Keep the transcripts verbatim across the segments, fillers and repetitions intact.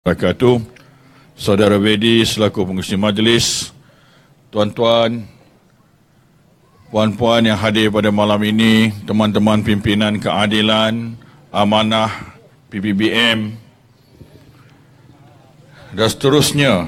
Wabarakatuh. Saudara Vedi selaku pengurusi majlis, tuan-tuan, puan-puan yang hadir pada malam ini, teman-teman pimpinan keadilan, amanah, P P B M, dan seterusnya,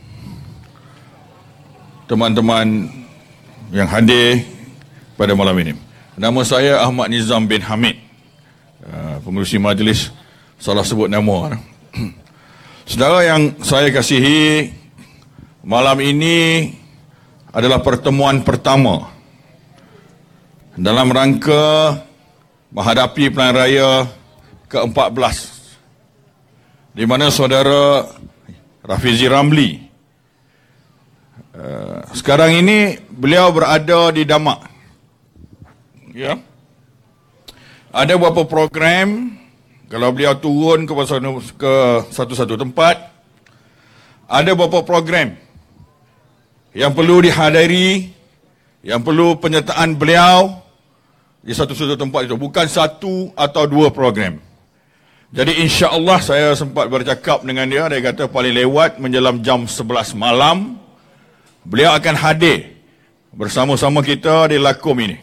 teman-teman yang hadir pada malam ini. Nama saya Ahmad Nizam bin Hamid, pengurusi majlis, salah sebut nama. Saudara yang saya kasihi, malam ini adalah pertemuan pertama dalam rangka menghadapi pilihan raya ke empat belas, di mana saudara Rafizi Ramli uh, sekarang ini beliau berada di Damak. Ya. Ada beberapa program. Kalau beliau turun ke satu-satu tempat, ada beberapa program yang perlu dihadiri, yang perlu penyertaan beliau di satu-satu tempat itu. Bukan satu atau dua program. Jadi insya-Allah saya sempat bercakap dengan dia, dia kata paling lewat menjelang jam sebelas malam, beliau akan hadir bersama-sama kita di Lakom ini.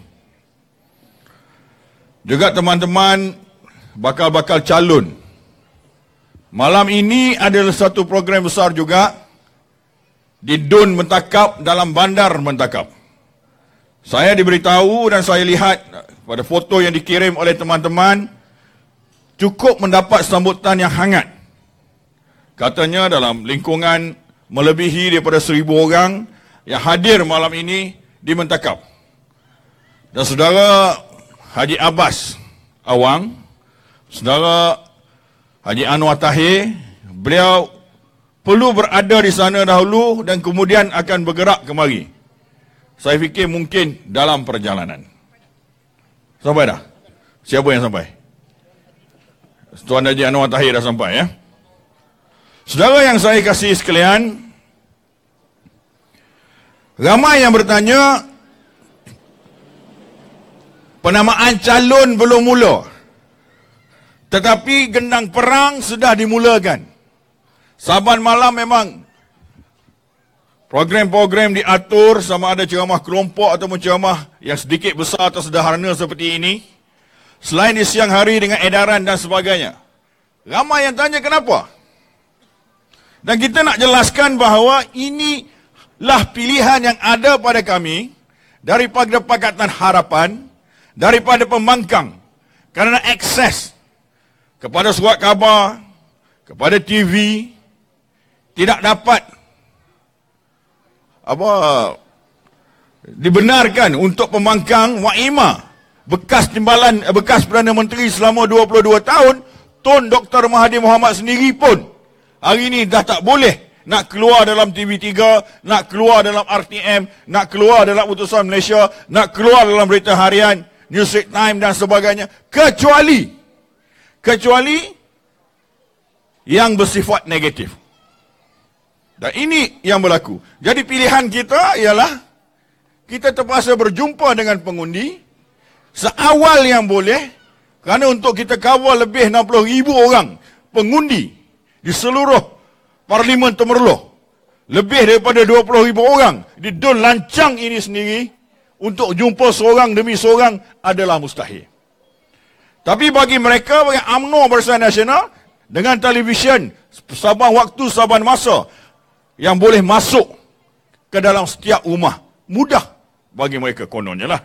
Juga teman-teman bakal-bakal calon. Malam ini adalah satu program besar juga di Dun Mentakap dalam Bandar Mentakap. Saya diberitahu dan saya lihat pada foto yang dikirim oleh teman-teman, cukup mendapat sambutan yang hangat. Katanya dalam lingkungan melebihi daripada seribu orang yang hadir malam ini di Mentakap. Dan saudara Haji Abbas Awang, saudara Haji Anwar Tahir, beliau perlu berada di sana dahulu dan kemudian akan bergerak kemari. Saya fikir mungkin dalam perjalanan. Sampai dah? Siapa yang sampai? Tuan Haji Anwar Tahir dah sampai, ya? Saudara yang saya kasih sekalian, ramai yang bertanya, penamaan calon belum mula, tetapi gendang perang sudah dimulakan. Saban malam memang program-program diatur, sama ada ceramah kelompok ataupun ceramah yang sedikit besar atau sederhana seperti ini. Selain di siang hari dengan edaran dan sebagainya. Ramai yang tanya kenapa? Dan kita nak jelaskan bahawa inilah pilihan yang ada pada kami daripada Pakatan Harapan, daripada pembangkang, kerana akses kepada surat khabar, kepada T V, tidak dapat apa dibenarkan untuk pembangkang Wak Ima, bekas timbalan bekas Perdana Menteri selama dua puluh dua tahun, Tun Doktor Mahathir Mohamad sendiri pun hari ini dah tak boleh nak keluar dalam T V tiga, nak keluar dalam R T M, nak keluar dalam Utusan Malaysia, nak keluar dalam berita harian, Newsweek Time dan sebagainya, kecuali kecuali yang bersifat negatif. Dan ini yang berlaku. Jadi pilihan kita ialah kita terpaksa berjumpa dengan pengundi seawal yang boleh, kerana untuk kita kawal lebih enam puluh ribu orang pengundi di seluruh Parlimen Temerloh, lebih daripada dua puluh ribu orang di Dun Lancang ini sendiri, untuk jumpa seorang demi seorang adalah mustahil. Tapi bagi mereka, bagi U M N O Barisan Nasional, dengan televisyen, saban waktu, saban masa, yang boleh masuk ke dalam setiap rumah, mudah bagi mereka kononnya lah.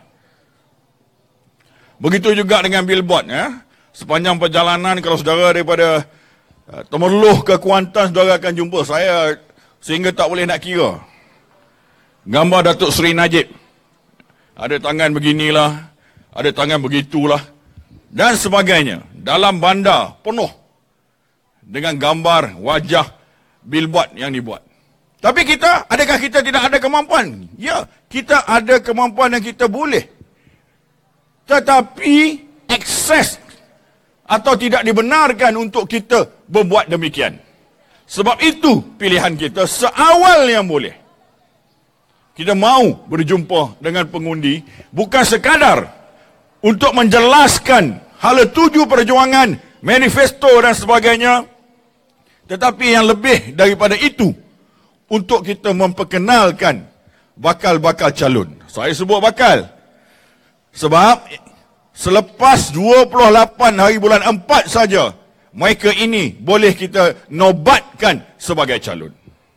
Begitu juga dengan billboard. Ya. Sepanjang perjalanan, kalau saudara daripada uh, Temerloh ke Kuantan, saudara akan jumpa saya, sehingga tak boleh nak kira. Gambar Datuk Seri Najib. Ada tangan beginilah, ada tangan begitulah, dan sebagainya. Dalam bandar penuh dengan gambar, wajah, billboard yang dibuat. Tapi kita, adakah kita tidak ada kemampuan? Ya, kita ada kemampuan dan kita boleh. Tetapi akses atau tidak dibenarkan untuk kita berbuat demikian. Sebab itu pilihan kita seawal yang boleh. Kita mahu berjumpa dengan pengundi, bukan sekadar untuk menjelaskan hala tuju perjuangan, manifesto dan sebagainya, Tetapi yang lebih daripada itu, untuk kita memperkenalkan bakal-bakal calon. Saya sebut bakal sebab selepas dua puluh lapan hari bulan empat saja, mereka ini boleh kita nobatkan sebagai calon.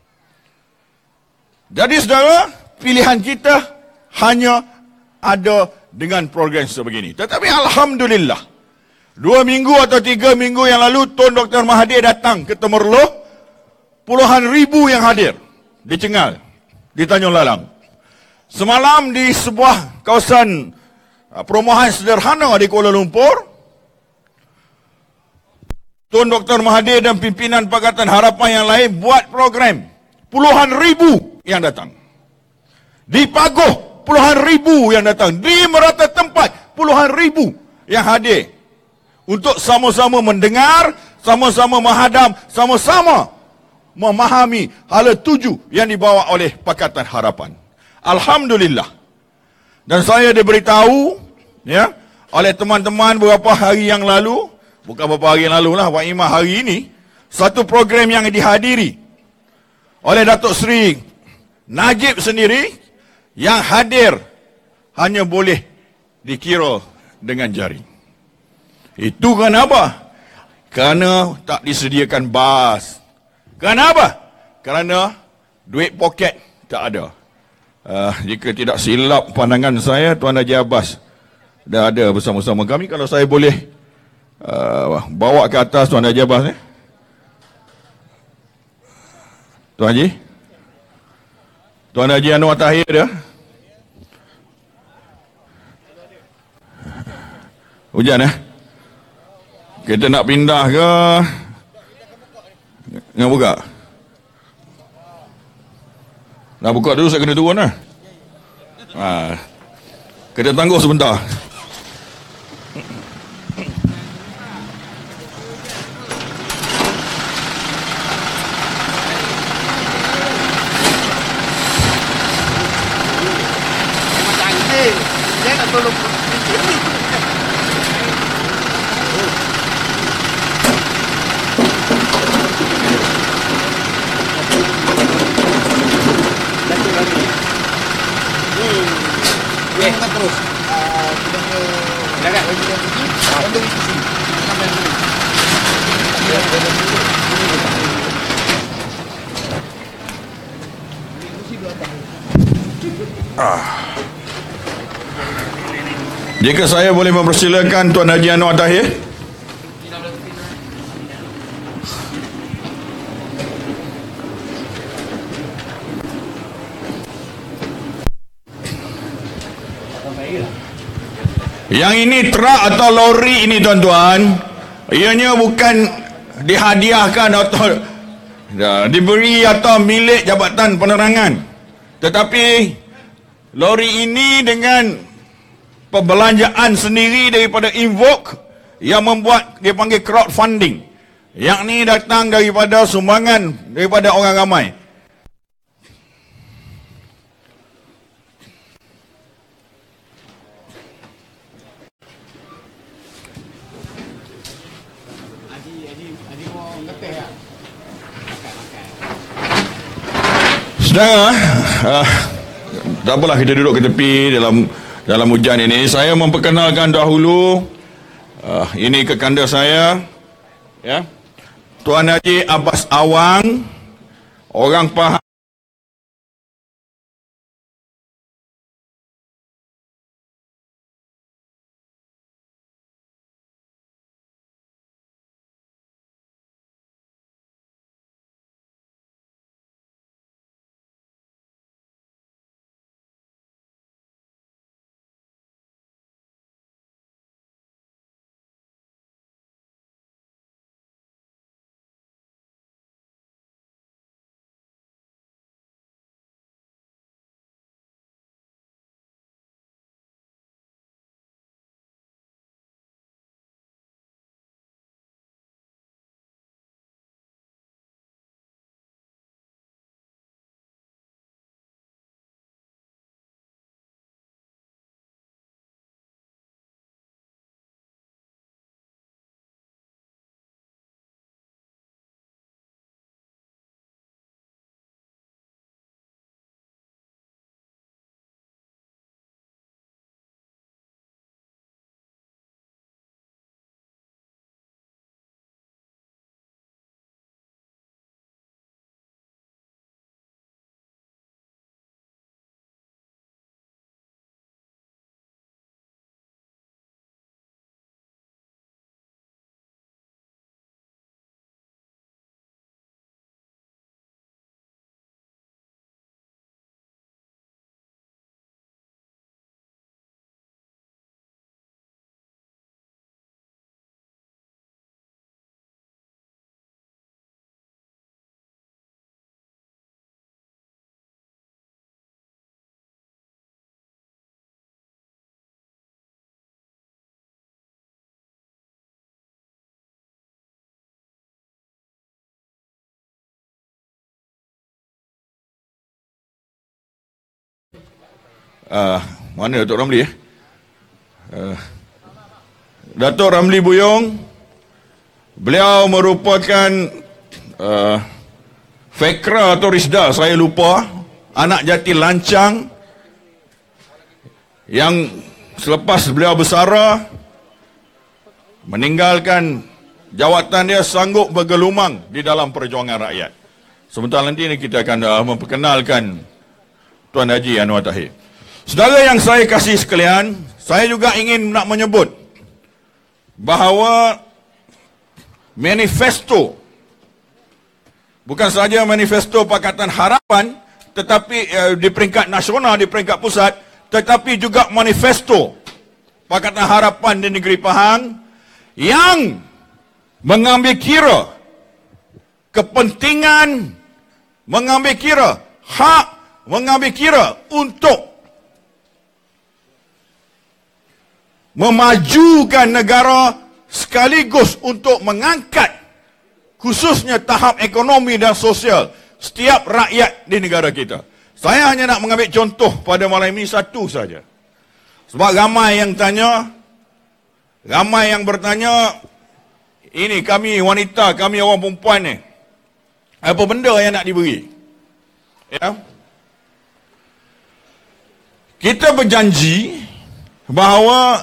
Jadi saudara, pilihan kita hanya ada dengan program sebegini. Tetapi Alhamdulillah, dua minggu atau tiga minggu yang lalu, Tun Doktor Mahathir datang ke Temerloh. Puluhan ribu yang hadir di Cengal, di Tanjung Lalang. Semalam di sebuah kawasan perumahan sederhana di Kuala Lumpur, Tun Doktor Mahathir dan pimpinan Pakatan Harapan yang lain buat program. Puluhan ribu yang datang. Di Pagoh, puluhan ribu yang datang. Di merata tempat, puluhan ribu yang hadir. Untuk sama-sama mendengar, sama-sama menghadam, sama-sama memahami hala tuju yang dibawa oleh Pakatan Harapan. Alhamdulillah. Dan saya diberitahu ya oleh teman-teman beberapa hari yang lalu, bukan beberapa hari yang lalu lah, Wak Imah hari ini, satu program yang dihadiri oleh Datuk Seri Najib sendiri, yang hadir hanya boleh dikira dengan jari. Itu kenapa? Kerana tak disediakan bas. Kenapa? Kerana duit poket tak ada. Uh, jika tidak silap pandangan saya, Tuan Haji Abbas dah ada bersama-sama kami. Kalau saya boleh uh, bawa ke atas Tuan Haji Abbas ni. Tuan Haji. Tuan Haji Anwar Tahir dia. Hujan eh? Kita nak pindah ke? Nak buka? Nak buka dulu, saya kena turun lah. Ha. Kita tangguh sebentar. Dia nak tolong. Kita terus. Kita ke dekat bagi dia pergi. Untuk di sini. Sampai sini. Ah. Jika saya boleh mempersilakan Tuan Haji Anwar Tahir. Yang ini truk atau lori ini tuan-tuan, ianya bukan dihadiahkan atau ya, diberi atau milik Jabatan Penerangan. Tetapi lori ini dengan perbelanjaan sendiri daripada Invoke yang membuat dia panggil crowdfunding. Yang ni datang daripada sumbangan daripada orang ramai. Saudara, uh, tak apalah kita duduk ke tepi dalam dalam hujan ini. Saya memperkenalkan dahulu, uh, ini kekanda saya, ya, Tuan Haji Abbas Awang, orang Pahang. uh, mana Datuk Ramli eh? Uh, Datuk Ramli Buyong, beliau merupakan uh, Fekra atau Rizda, saya lupa, anak jati lancang yang selepas beliau bersara meninggalkan jawatan dia, sanggup bergelumang di dalam perjuangan rakyat. Sebentar nanti ini kita akan uh, memperkenalkan Tuan Haji Anwar Tahir. Saudara yang saya kasih sekalian, saya juga ingin nak menyebut bahawa manifesto, bukan sahaja manifesto Pakatan Harapan, tetapi uh, di peringkat nasional, di peringkat pusat, tetapi juga manifesto Pakatan Harapan di Negeri Pahang yang mengambil kira kepentingan, mengambil kira hak, mengambil kira untuk memajukan negara sekaligus untuk mengangkat khususnya tahap ekonomi dan sosial setiap rakyat di negara kita. Saya hanya nak mengambil contoh pada malam ini satu saja. Sebab ramai yang tanya, ramai yang bertanya, ini kami wanita, kami orang perempuan ni, apa benda yang nak diberi? Ya. Kita berjanji bahawa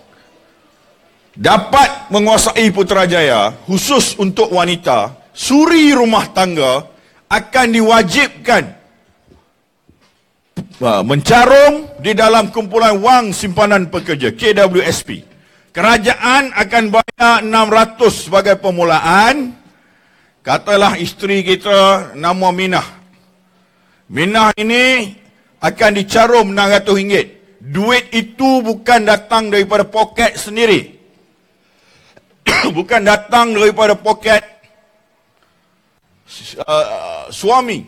dapat menguasai Putrajaya, khusus untuk wanita, suri rumah tangga akan diwajibkan mencarum di dalam kumpulan wang simpanan pekerja K W S P. Kerajaan akan bayar enam ratus sebagai permulaan. Katalah isteri kita nama Minah. Minah ini akan dicarum enam ratus ringgit. Duit itu bukan datang daripada poket sendiri. Bukan datang daripada poket uh, suami.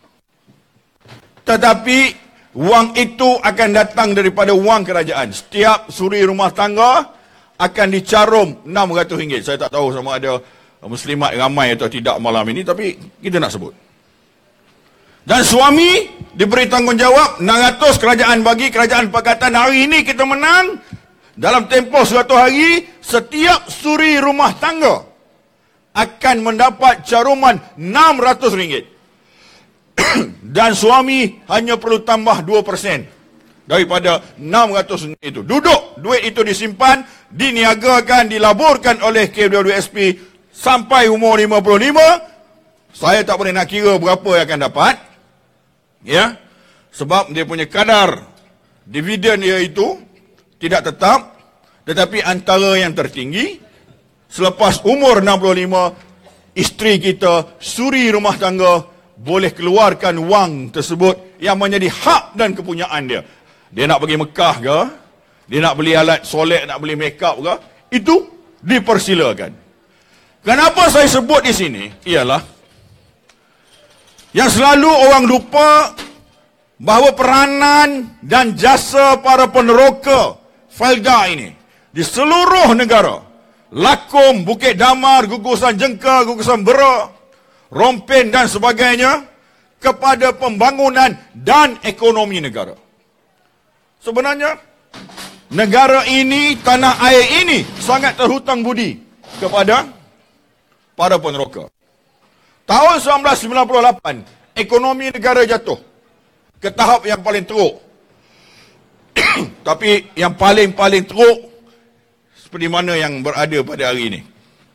Tetapi wang itu akan datang daripada wang kerajaan. Setiap suri rumah tangga akan dicarum enam ratus ringgit. Saya tak tahu sama ada muslimat ramai atau tidak malam ini, tapi kita nak sebut. Dan suami diberi tanggungjawab enam ratus, kerajaan bagi, kerajaan pakatan. Hari ini kita menang, dalam tempoh seratus hari, setiap suri rumah tangga akan mendapat caruman enam ratus ringgit. Dan suami hanya perlu tambah dua peratus daripada enam ratus ringgit itu. Duduk, duit itu disimpan, diniagakan, dilaburkan oleh K W S P sampai umur lima puluh lima. Saya tak boleh nak kira berapa yang akan dapat. Ya, sebab dia punya kadar dividen dia itu tidak tetap, tetapi antara yang tertinggi. Selepas umur enam puluh lima, isteri kita, suri rumah tangga, boleh keluarkan wang tersebut yang menjadi hak dan kepunyaan dia. Dia nak pergi Mekah ke, dia nak beli alat solek, nak beli make up ke, itu dipersilakan. Kenapa saya sebut di sini ialah yang selalu orang lupa bahawa peranan dan jasa para peneroka Falda ini di seluruh negara, Lakum, Bukit Damar, gugusan Jengka, gugusan Bera, Rompin dan sebagainya, kepada pembangunan dan ekonomi negara. Sebenarnya negara ini, tanah air ini sangat terhutang budi kepada para peneroka. Tahun seribu sembilan ratus sembilan puluh lapan, ekonomi negara jatuh ke tahap yang paling teruk. Tapi yang paling-paling teruk seperti mana yang berada pada hari ini.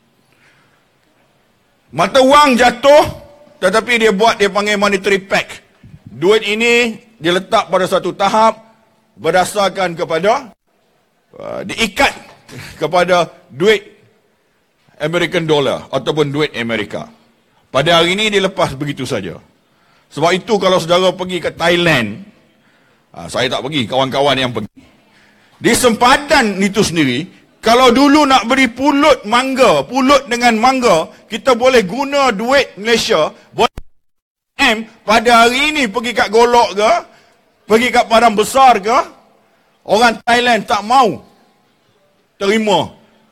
Mata wang jatuh, tetapi dia buat, dia panggil monetary pact. Duit ini diletak pada satu tahap berdasarkan kepada uh, diikat kepada duit American dollar ataupun duit Amerika. Pada hari ini dilepas begitu saja. Sebab itu kalau saudara pergi ke Thailand, uh, saya tak pergi, kawan-kawan yang pergi, di sempadan itu sendiri, kalau dulu nak beli pulut mangga, pulut dengan mangga, kita boleh guna duit Malaysia, boleh M, pada hari ini pergi kat Golok ke, pergi kat Padang Besar ke, orang Thailand tak mau terima.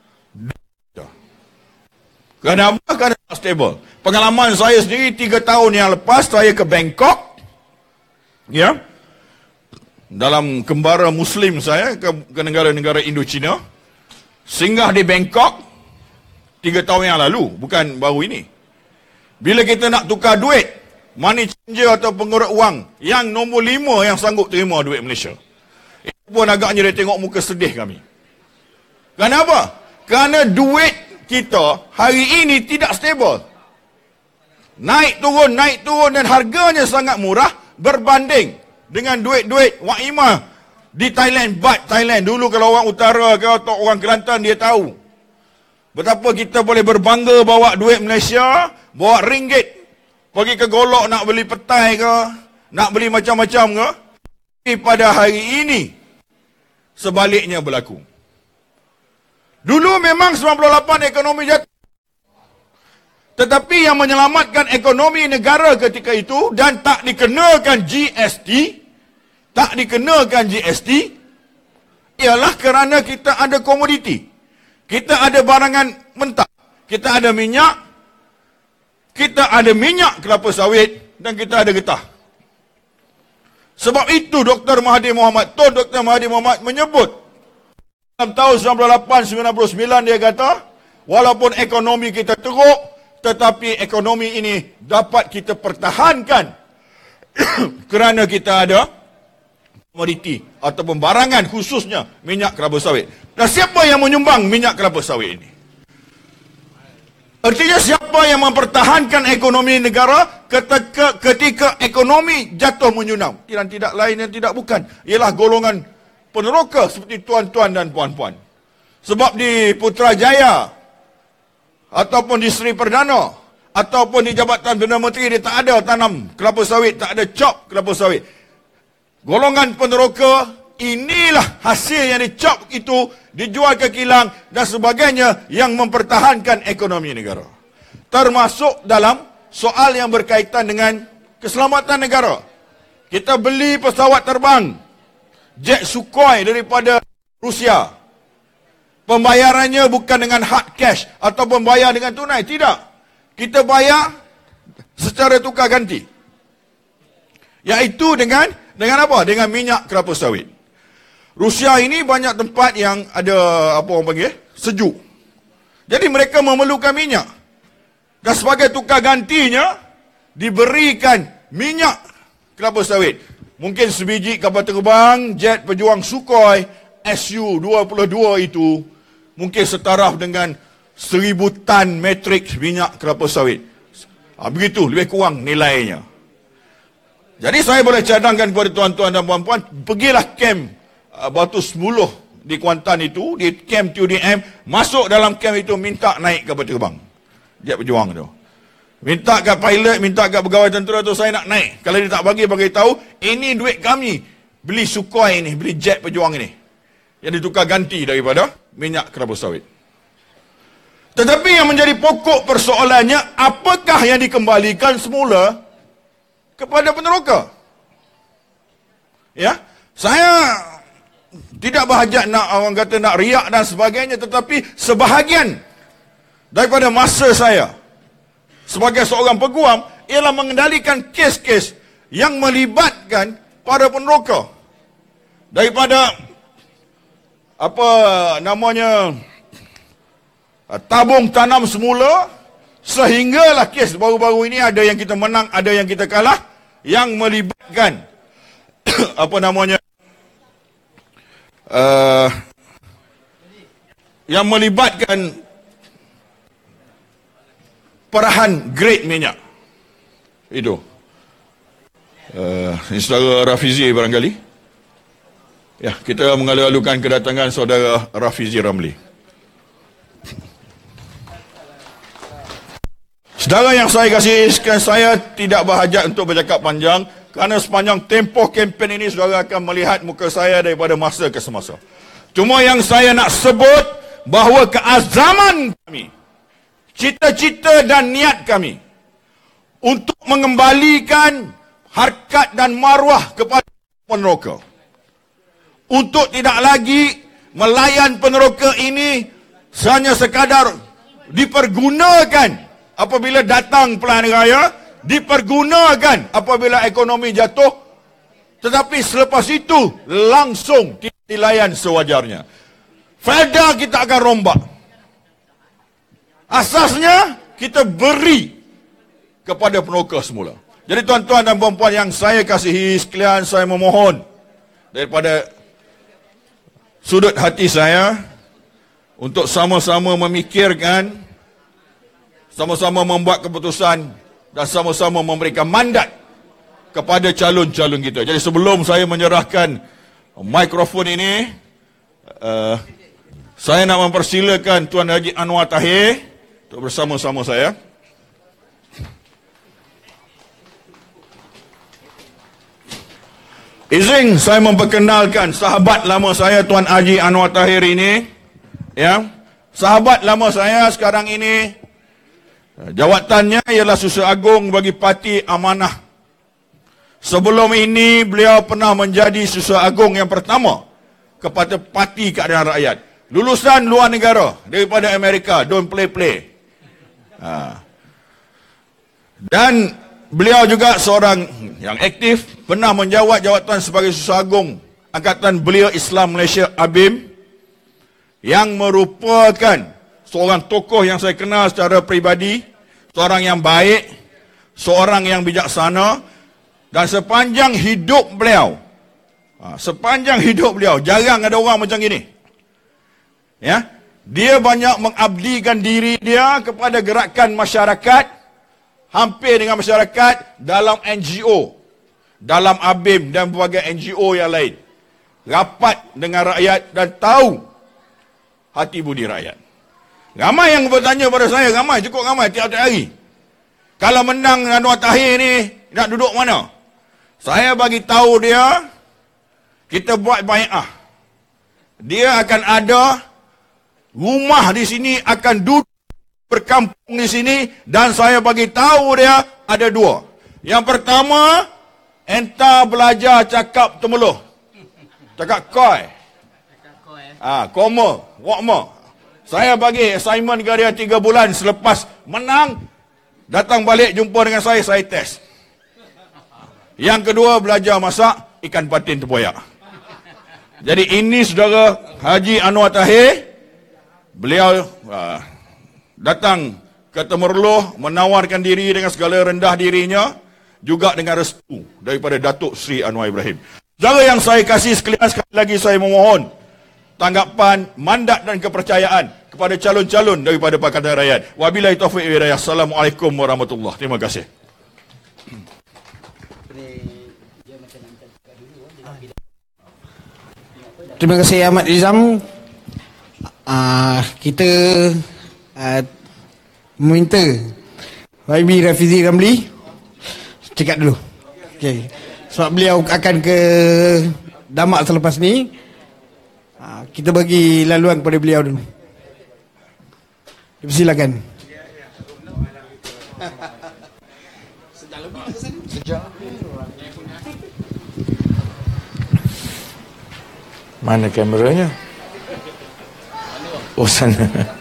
Kenapa? Kerana tak stable. Pengalaman saya sendiri tiga tahun yang lepas, saya ke Bangkok, ya, dalam kembara Muslim saya ke, ke negara-negara Indochina, singgah di Bangkok tiga tahun yang lalu, bukan baru ini. Bila kita nak tukar duit, money changer atau pengurus wang, yang nombor lima yang sanggup terima duit Malaysia. Itu pun agaknya dia tengok muka sedih kami. Kenapa? Kerana duit kita hari ini tidak stable. Naik turun, naik turun, dan harganya sangat murah berbanding dengan duit-duit Wak Ima di Thailand, baht Thailand. Dulu kalau orang utara ke atau orang Kelantan dia tahu betapa kita boleh berbangga bawa duit Malaysia, bawa ringgit, pergi ke Golok nak beli petai ke, nak beli macam-macam ke. Tapi pada hari ini sebaliknya berlaku. Dulu memang sembilan puluh lapan ekonomi jatuh. Tetapi yang menyelamatkan ekonomi negara ketika itu dan tak dikenakan G S T, tak dikenakan G S T, ialah kerana kita ada komoditi. Kita ada barangan mentah. Kita ada minyak. Kita ada minyak kelapa sawit dan kita ada getah. Sebab itu Doktor Mahathir Mohamad, Tun Doktor Mahathir Mohamad menyebut dalam tahun sembilan puluh lapan sembilan puluh sembilan dia kata, walaupun ekonomi kita teruk, tetapi ekonomi ini dapat kita pertahankan kerana kita ada komoditi ataupun barangan, khususnya minyak kelapa sawit. Dan siapa yang menyumbang minyak kelapa sawit ini? Artinya siapa yang mempertahankan ekonomi negara ketika, ketika ekonomi jatuh menyunam? Dan tidak lain dan tidak bukan, ialah golongan peneroka seperti tuan-tuan dan puan-puan. Sebab di Putrajaya ataupun di Seri Perdana, ataupun di Jabatan Perdana Menteri, dia tak ada tanam kelapa sawit, tak ada cop kelapa sawit. Golongan peneroka, inilah hasil yang dicop itu, dijual ke kilang dan sebagainya yang mempertahankan ekonomi negara. Termasuk dalam soal yang berkaitan dengan keselamatan negara. Kita beli pesawat terbang, jet Sukhoi daripada Rusia. Pembayarannya bukan dengan hard cash ataupun bayar dengan tunai. Tidak. Kita bayar secara tukar ganti. Iaitu dengan dengan apa? Dengan minyak kelapa sawit. Rusia ini banyak tempat yang ada apa orang panggil? Sejuk. Jadi mereka memerlukan minyak. Dan sebagai tukar gantinya diberikan minyak kelapa sawit. Mungkin sebiji kapal terbang jet pejuang Sukhoi S U dua puluh dua itu mungkin setaraf dengan seribu tan metrik minyak kelapa sawit. Ha, begitu, lebih kurang nilainya. Jadi saya boleh cadangkan kepada tuan-tuan dan puan-puan, pergilah kem uh, Batu Semuluh di Kuantan itu, di kem T U D M, masuk dalam kem itu, minta naik kapal terbang jet pejuang itu. Minta kat pilot, minta kat pegawai tentera tu, saya nak naik. Kalau dia tak bagi, bagi tahu, ini duit kami, beli Sukhoi ini, beli jet pejuang ini, yang ditukar ganti daripada minyak kelapa sawit. Tetapi yang menjadi pokok persoalannya, apakah yang dikembalikan semula kepada peneroka? Ya, saya tidak berhajat nak orang kata nak riak dan sebagainya, tetapi sebahagian daripada masa saya sebagai seorang peguam ialah mengendalikan kes-kes yang melibatkan para peneroka. Daripada apa namanya tabung tanam semula, sehinggalah kes baru-baru ini ada yang kita menang, ada yang kita kalah, yang melibatkan apa namanya uh, yang melibatkan perahan grade minyak itu. Uh, ini saudara Rafizi barangkali. Ya, kita mengalu-alukan kedatangan saudara Rafizi Ramli. Saudara yang saya kasih, saya tidak berhajat untuk bercakap panjang kerana sepanjang tempoh kempen ini saudara akan melihat muka saya daripada masa ke semasa. Cuma yang saya nak sebut bahawa keazaman kami, cita-cita dan niat kami untuk mengembalikan harkat dan maruah kepada peneroka, untuk tidak lagi melayan peneroka ini hanya sekadar dipergunakan apabila datang pilihan raya, dipergunakan apabila ekonomi jatuh, Tetapi selepas itu langsung dilayan sewajarnya. Faedah kita akan rombak. Asasnya kita beri kepada penokah semula. Jadi tuan-tuan dan puan-puan yang saya kasihi sekalian, saya memohon daripada sudut hati saya untuk sama-sama memikirkan, sama-sama membuat keputusan dan sama-sama memberikan mandat kepada calon-calon kita. Jadi sebelum saya menyerahkan mikrofon ini, uh, saya nak mempersilakan Tuan Haji Anwar Tahir untuk bersama-sama saya. Izin saya memperkenalkan sahabat lama saya Tuan Haji Anwar Tahir ini. Ya, sahabat lama saya sekarang ini jawatannya ialah Susah Agung bagi Parti Amanah. Sebelum ini beliau pernah menjadi Susah Agung yang pertama kepada Parti Keadilan Rakyat. Lulusan luar negara daripada Amerika, don't play-play. Ha. Dan beliau juga seorang yang aktif, pernah menjawat jawatan sebagai Susah Agung Angkatan Belia Islam Malaysia A B I M, yang merupakan seorang tokoh yang saya kenal secara peribadi, seorang yang baik, seorang yang bijaksana. Dan sepanjang hidup beliau, sepanjang hidup beliau, jarang ada orang macam gini. Ya, dia banyak mengabdikan diri dia kepada gerakan masyarakat, hampir dengan masyarakat dalam N G O, dalam A B I M dan berbagai N G O yang lain. Rapat dengan rakyat dan tahu hati budi rakyat. Ramai yang bertanya pada saya, ramai, cukup ramai tiap-tiap hari. Kalau menang Anwar Tahir ni, nak duduk mana? Saya bagi tahu dia, kita buat bai'ah. Dia akan ada rumah di sini, akan duduk berkampung di sini, dan saya bagi tahu dia ada dua. Yang pertama, entah belajar cakap temeluh. Cakap koi. Ah, koma, wakma. Saya bagi assignment ke dia tiga bulan selepas menang, datang balik jumpa dengan saya, saya test. Yang kedua, belajar masak ikan patin tempoyak. Jadi ini saudara Haji Anwar Tahir, beliau uh, datang ke Temerloh, menawarkan diri dengan segala rendah dirinya, juga dengan restu daripada Datuk Seri Anwar Ibrahim. Saudara yang saya kasih sekalian, sekali lagi saya memohon tanggapan, mandat dan kepercayaan kepada calon-calon daripada Pakatan Rakyat. Wabillahi taufiq wal hidayah. Assalamualaikum warahmatullahi wabarakatuh. Terima kasih. Terima kasih Ahmad Nizam. Uh, kita uh, meminta Y B Rafizi Ramli cakap dulu. Okay. Sebab beliau akan ke Damak selepas ni. Uh, kita bagi laluan kepada beliau dulu. Silakan. Sejak mana kameranya? Oh, sana.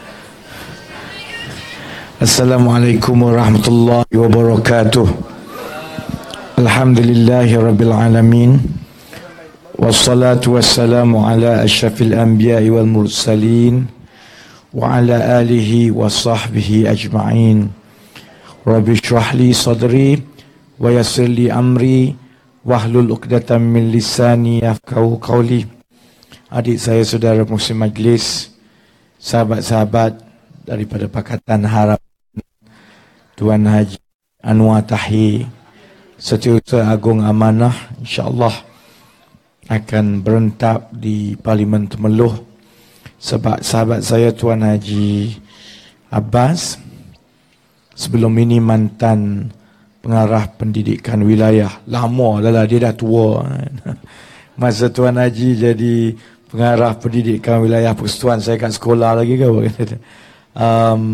Assalamualaikum warahmatullahi wabarakatuh. Alhamdulillahi rabbil alamin. Wassalatu wassalamu ala asyrafil anbiya'i wal mursalin wa ala alihi wa sahbihi ajma'in. Rabbi shrah li sadri wa yassir li amri wahlul uqdatan min lisani yafqahu qawli. Adik saya, saudara muslim majlis, sahabat-sahabat daripada Pakatan Harapan, Tuan Haji Anwar Tahir, Setiausaha Agung Amanah, insya-Allah akan berentap di Parlimen Temerloh. Sebab sahabat saya Tuan Haji Abbas sebelum ini mantan pengarah pendidikan wilayah. Lama dah lah, dia dah tua. Masa Tuan Haji jadi pengarah pendidikan wilayah persekutuan, saya kat sekolah lagi ke um,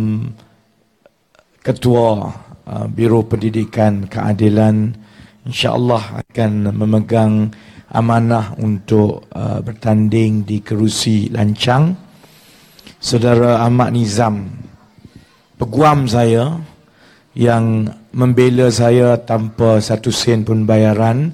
ketua uh, Biro Pendidikan Keadilan, insya-Allah akan memegang amanah untuk uh, bertanding di kerusi lancang. Saudara Ahmad Nizam, peguam saya yang membela saya tanpa satu sen pun bayaran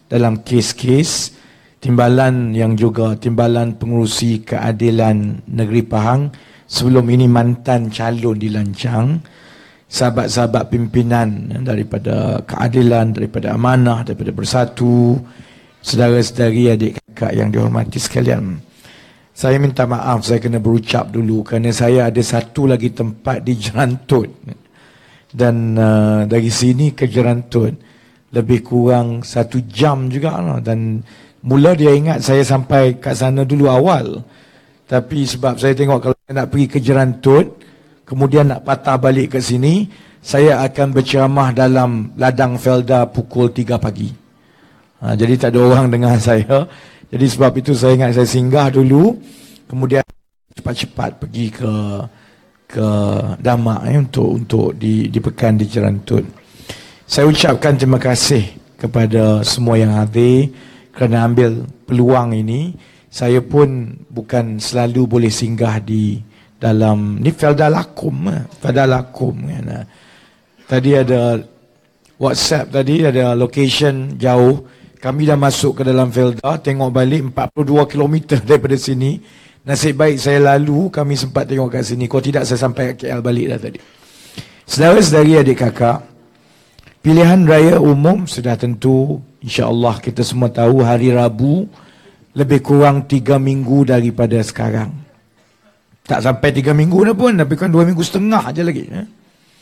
dalam kes-kes timbalan yang juga timbalan pengurusi keadilan negeri Pahang. Sebelum ini mantan calon dilancang, sahabat-sahabat pimpinan daripada keadilan, daripada amanah, daripada Bersatu, saudara-saudari, adik kakak yang dihormati sekalian. Saya minta maaf, saya kena berucap dulu kerana saya ada satu lagi tempat di Jerantut. Dan uh, dari sini ke Jerantut lebih kurang satu jam juga. No? Dan mula dia ingat saya sampai kat sana dulu awal. Tapi sebab saya tengok kalau saya nak pergi ke Jerantut, kemudian nak patah balik ke sini, saya akan berceramah dalam ladang Felda pukul tiga pagi. Ha, jadi tak ada orang dengar saya. Jadi sebab itu saya ingat saya singgah dulu, kemudian cepat-cepat pergi ke ke Damak eh, untuk untuk di di pekan di Jerantut. Saya ucapkan terima kasih kepada semua yang hadir kerana ambil peluang ini. Saya pun bukan selalu boleh singgah di dalam ni Felda Lakum, Felda Lakum kan. Tadi ada WhatsApp, tadi ada location jauh. Kami dah masuk ke dalam Felda, tengok balik empat puluh dua kilometer daripada sini. Nasib baik saya lalu, kami sempat tengok kat sini. Kalau tidak saya sampai ke K L balik dah tadi. Saudara-saudari, adik kakak, pilihan raya umum sudah tentu, insya-Allah kita semua tahu hari Rabu, lebih kurang tiga minggu daripada sekarang. Tak sampai tiga minggu dah pun, tapi kan dua minggu setengah aja lagi. Eh?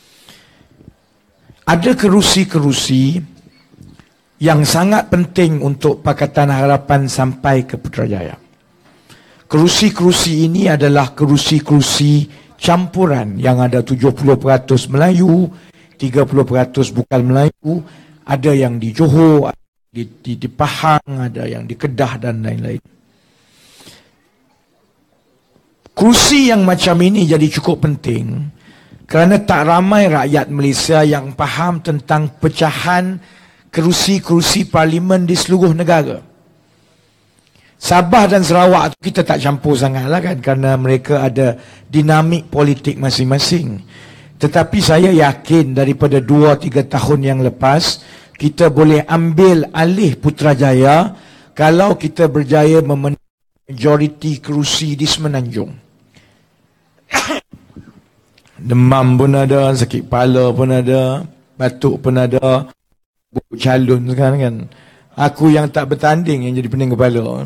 Ada kerusi-kerusi yang sangat penting untuk Pakatan Harapan sampai ke Putrajaya. Kerusi-kerusi ini adalah kerusi-kerusi campuran yang ada tujuh puluh peratus Melayu, tiga puluh peratus bukan Melayu, ada yang di Johor, Di, di, di Pahang, ada yang di Kedah dan lain-lain. Kerusi yang macam ini jadi cukup penting kerana tak ramai rakyat Malaysia yang faham tentang pecahan kerusi-kerusi parlimen di seluruh negara. Sabah dan Sarawak tu kita tak campur sangat lah kan, kerana mereka ada dinamik politik masing-masing. Tetapi saya yakin daripada dua tiga tahun yang lepas, kita boleh ambil alih Putrajaya kalau kita berjaya memenangi majoriti kerusi di Semenanjung. Demam pun ada, sakit kepala pun ada, batuk pun ada, calon sekarang kan. Aku yang tak bertanding yang jadi pening kepala.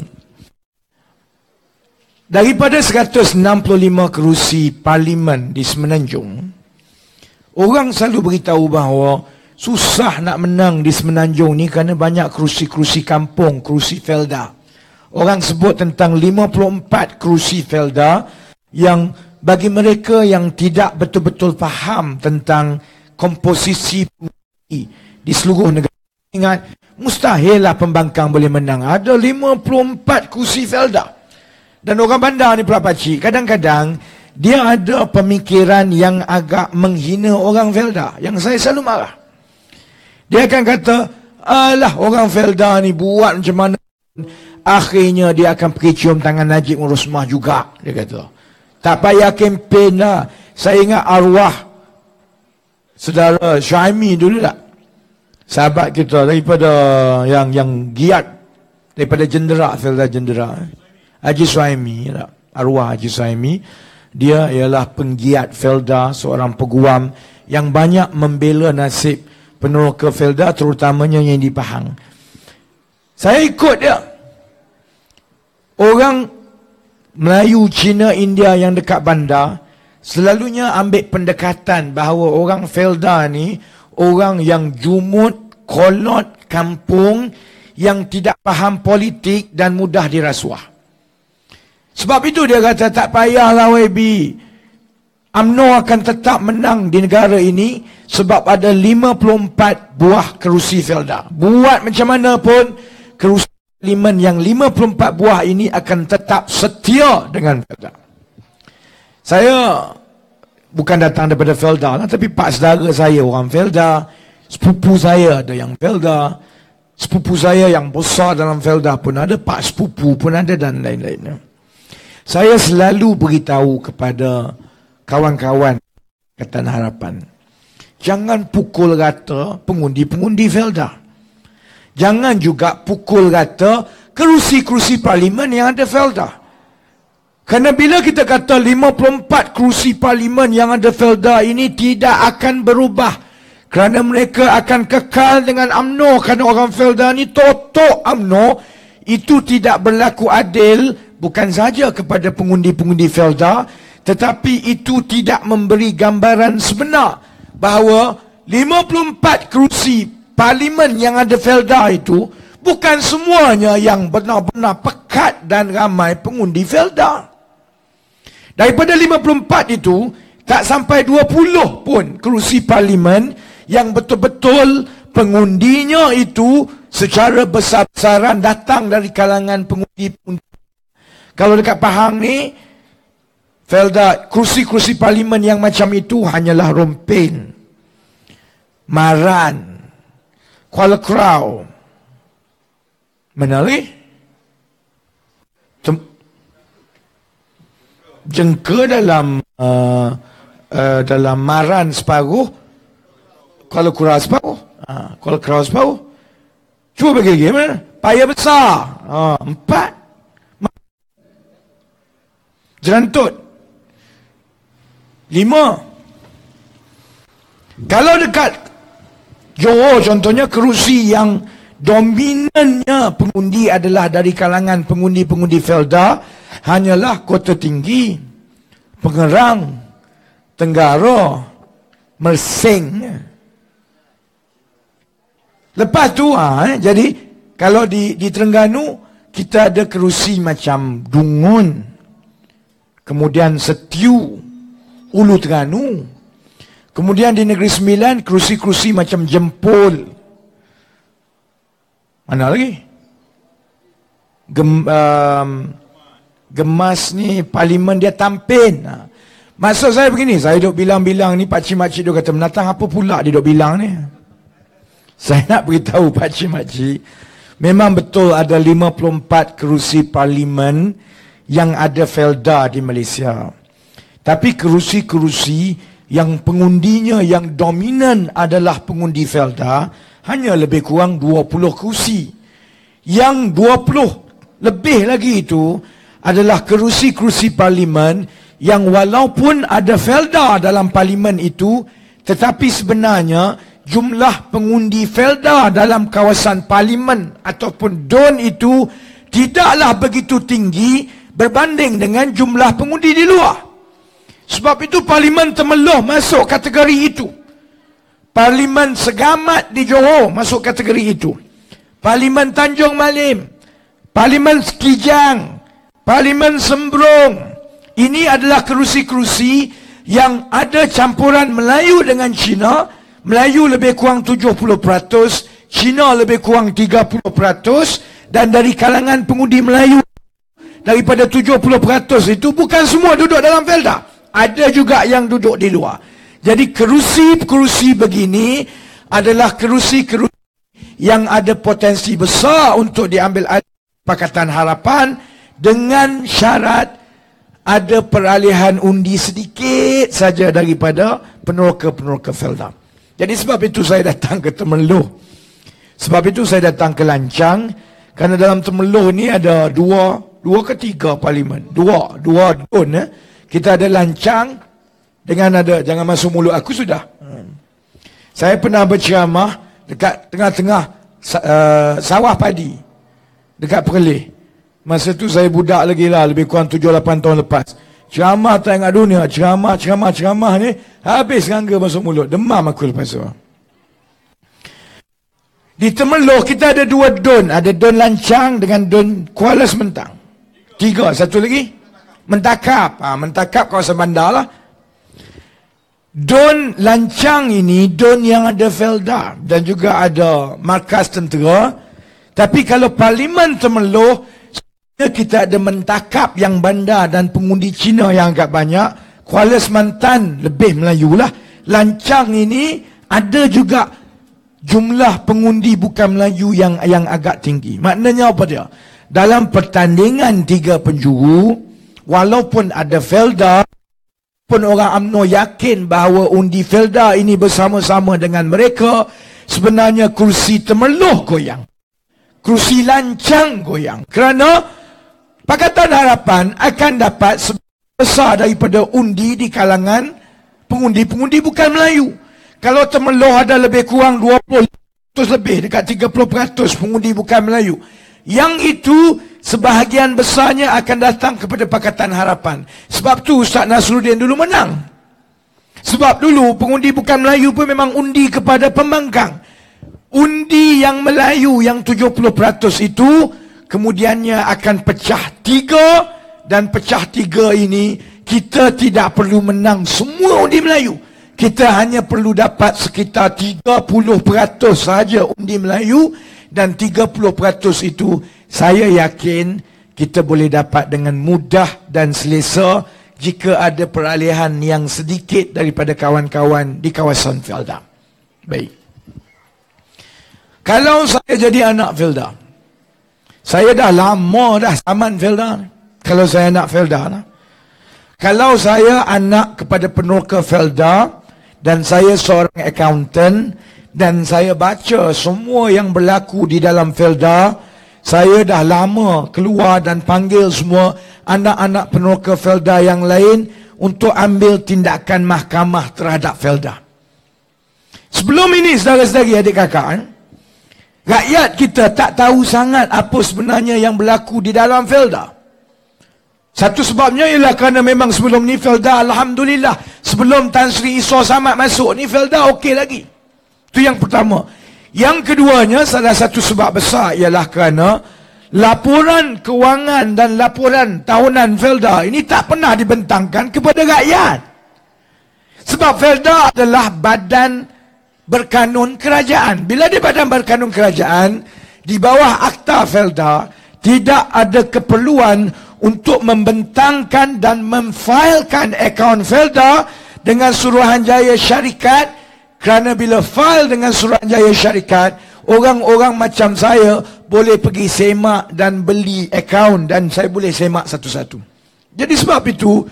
Daripada seratus enam puluh lima kerusi parlimen di Semenanjung, orang selalu beritahu bahawa susah nak menang di Semenanjung ni kerana banyak kerusi-kerusi kampung, kerusi Felda. Orang sebut tentang lima puluh empat kerusi Felda yang bagi mereka yang tidak betul-betul faham tentang komposisi di seluruh negara. Ingat, mustahillah pembangkang boleh menang. Ada lima puluh empat kerusi Felda. Dan orang bandar ni pula pakcik, kadang-kadang dia ada pemikiran yang agak menghina orang Felda, yang saya selalu marah. Dia akan kata, alah orang Felda ni buat macam mana, akhirnya dia akan pergi cium tangan Najib Rosmah juga, dia kata. Tak payah kempen lah. Saya ingat arwah saudara Syaimi dulu tak? Sahabat kita daripada yang yang giat daripada jendera, Felda jendera. Haji Suhaimi, arwah Haji Suhaimi. Dia ialah penggiat Felda, seorang peguam yang banyak membela nasib peneroka Felda, terutamanya yang di Pahang. Saya ikut dia. Orang Melayu, Cina, India yang dekat bandar selalunya ambil pendekatan bahawa orang Felda ni orang yang jumut, kolot, kampung, yang tidak faham politik dan mudah dirasuah. Sebab itu dia kata tak payahlah W B, U M N O akan tetap menang di negara ini sebab ada lima puluh empat buah kerusi Felda. Buat macam mana pun, kerusi parlimen yang lima puluh empat buah ini akan tetap setia dengan Felda. Saya bukan datang daripada Felda lah, tapi pak saudara saya orang Felda, sepupu saya ada yang Felda, sepupu saya yang besar dalam Felda pun ada, pak sepupu pun ada dan lain-lain. Saya selalu beritahu kepada kawan-kawan Pakatan Harapan, jangan pukul rata pengundi-pengundi Felda. Jangan juga pukul rata kerusi-kerusi parlimen yang ada Felda. Kerana bila kita kata lima puluh empat kerusi parlimen yang ada Felda ini tidak akan berubah, kerana mereka akan kekal dengan U M N O. Kerana orang Felda ni totok U M N O, itu tidak berlaku adil, bukan saja kepada pengundi-pengundi Felda, tetapi itu tidak memberi gambaran sebenar bahawa lima puluh empat kerusi parlimen yang ada Felda itu bukan semuanya yang benar-benar pekat dan ramai pengundi Felda. Daripada lima puluh empat itu, tak sampai dua puluh pun kerusi parlimen yang betul-betul pengundinya itu secara besar-besaran datang dari kalangan pengundi-pengundi. Kalau dekat Pahang ni, Felda, kerusi-kerusi parlimen yang macam itu hanyalah Rompin, Maran, Kuala Krau. Mana lagi? Tem- Jengka dalam uh, uh, dalam Maran separuh, Kuala Krau separuh, uh, Kuala Krau separuh. Cuba bagi lagi mana? Paya Besar, uh, empat. Jerantut, lima. Kalau dekat Johor contohnya, kerusi yang dominannya pengundi adalah dari kalangan pengundi-pengundi Felda hanyalah Kota Tinggi, Pengerang, Tenggara, Mersing. Lepas tu ha, eh, jadi kalau di, di Terengganu kita ada kerusi macam Dungun, kemudian Setiu, Ulu Terengganu. Kemudian di Negeri Sembilan, kerusi-kerusi macam Jempol. Mana lagi? Gem, um, Gemas ni, parlimen dia Tampin. Ha. Maksud saya begini, saya duk bilang-bilang ni, pakcik-makcik dia kata, menatang apa pula dia duk bilang ni? Saya nak beritahu pakcik-makcik, memang betul ada lima puluh empat kerusi parlimen yang ada Felda di Malaysia. Tapi kerusi-kerusi yang pengundinya yang dominan adalah pengundi Felda hanya lebih kurang dua puluh kerusi. Yang dua puluh lebih lagi itu adalah kerusi-kerusi parlimen yang walaupun ada Felda dalam parlimen itu, tetapi sebenarnya jumlah pengundi Felda dalam kawasan parlimen ataupun D U N itu tidaklah begitu tinggi berbanding dengan jumlah pengundi di luar. Sebab itu Parlimen Temeloh masuk kategori itu. Parlimen Segamat di Johor masuk kategori itu. Parlimen Tanjung Malim, Parlimen Sekijang, Parlimen Sembrong. Ini adalah kerusi-kerusi yang ada campuran Melayu dengan Cina. Melayu lebih kurang tujuh puluh peratus, Cina lebih kurang tiga puluh peratus, dan dari kalangan pengundi Melayu daripada tujuh puluh peratus itu bukan semua duduk dalam Felda. Ada juga yang duduk di luar. Jadi kerusi-kerusi begini adalah kerusi-kerusi yang ada potensi besar untuk diambil alih Pakatan Harapan dengan syarat ada peralihan undi sedikit saja daripada peneroka-peneroka Felda. Jadi sebab itu saya datang ke Temeloh. Sebab itu saya datang ke Lancang, kerana dalam Temeloh ni ada dua, dua ke tiga parlimen. Dua, dua D U N eh. Kita ada Lancang dengan ada, jangan masuk mulut aku sudah. Hmm. Saya pernah berceramah dekat tengah-tengah uh, sawah padi dekat Perlis. Masa tu saya budak lagi lah, lebih kurang tujuh lapan tahun lepas. Ceramah tengah dunia, ceramah, ceramah, ceramah ni habis rangga masuk mulut. Demam aku lepas tu. Di Temeloh kita ada dua D U N. Ada D U N Lancang dengan D U N Kuala Sementang. Tiga, satu lagi Mentakap, ha, Mentakap kawasan bandar lah. D U N Lancang ini D U N yang ada Felda dan juga ada markas tentera. Tapi kalau Parlimen Temeloh, kita ada Mentakap yang bandar dan pengundi Cina yang agak banyak. Kuala Semantan lebih Melayu lah. Lancang ini ada juga jumlah pengundi bukan Melayu yang yang agak tinggi. Maknanya apa dia? Dalam pertandingan tiga penjuru, walaupun ada Felda, pun orang U M N O yakin bahawa undi Felda ini bersama-sama dengan mereka, sebenarnya kursi Temeloh goyang. kerusi lancang goyang. Kerana Pakatan Harapan akan dapat sebesar daripada undi di kalangan pengundi-pengundi bukan Melayu. Kalau Temeloh ada lebih kurang dua puluh peratus lebih, dekat tiga puluh peratus pengundi bukan Melayu. Yang itu sebahagian besarnya akan datang kepada Pakatan Harapan. Sebab tu Ustaz Nasruddin dulu menang. Sebab dulu pengundi bukan Melayu pun memang undi kepada pembangkang. Undi yang Melayu yang tujuh puluh peratus itu kemudiannya akan pecah tiga, dan pecah tiga ini kita tidak perlu menang semua undi Melayu. Kita hanya perlu dapat sekitar tiga puluh peratus saja undi Melayu, dan tiga puluh peratus itu saya yakin kita boleh dapat dengan mudah dan selesa jika ada peralihan yang sedikit daripada kawan-kawan di kawasan Felda. Baik. Kalau saya jadi anak Felda, saya dah lama dah saman Felda. Kalau saya anak Felda, nah. Kalau saya anak kepada peneroka Felda dan saya seorang accountant dan saya baca semua yang berlaku di dalam Felda, saya dah lama keluar dan panggil semua anak-anak peneroka Felda yang lain untuk ambil tindakan mahkamah terhadap Felda. Sebelum ini, saudara-saudari, adik kakak, eh? rakyat kita tak tahu sangat apa sebenarnya yang berlaku di dalam Felda. Satu sebabnya ialah kerana memang sebelum ni Felda, Alhamdulillah, sebelum Tan Sri Iso Samad masuk ni Felda okey lagi. Itu yang pertama. Yang keduanya, salah satu sebab besar ialah kerana laporan kewangan dan laporan tahunan Felda ini tak pernah dibentangkan kepada rakyat. Sebab Felda adalah badan berkanun kerajaan. Bila di badan berkanun kerajaan, di bawah Akta Felda, tidak ada keperluan untuk membentangkan dan memfailkan akaun Felda dengan Suruhanjaya Syarikat, kerana bila file dengan Suruhanjaya Syarikat, orang-orang macam saya boleh pergi semak dan beli akaun, dan saya boleh semak satu-satu. Jadi sebab itu,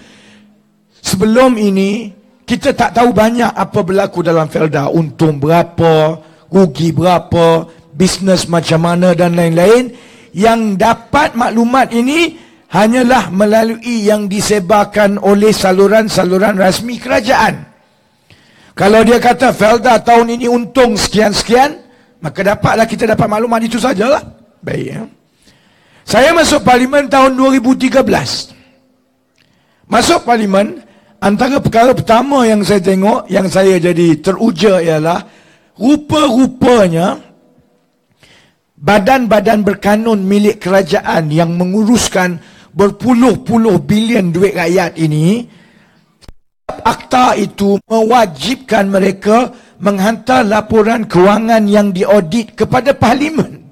sebelum ini kita tak tahu banyak apa berlaku dalam Felda, untung berapa, rugi berapa, bisnes macam mana dan lain-lain. Yang dapat maklumat ini hanyalah melalui yang disebarkan oleh saluran-saluran rasmi kerajaan. Kalau dia kata Felda tahun ini untung sekian-sekian, maka dapatlah kita dapat maklumat itu sajalah. Baik, ya. Saya masuk parlimen tahun dua ribu tiga belas. Masuk parlimen, antara perkara pertama yang saya tengok, yang saya jadi teruja ialah rupa-rupanya badan-badan berkanun milik kerajaan yang menguruskan berpuluh-puluh bilion duit rakyat ini, akta itu mewajibkan mereka menghantar laporan kewangan yang diaudit kepada parlimen.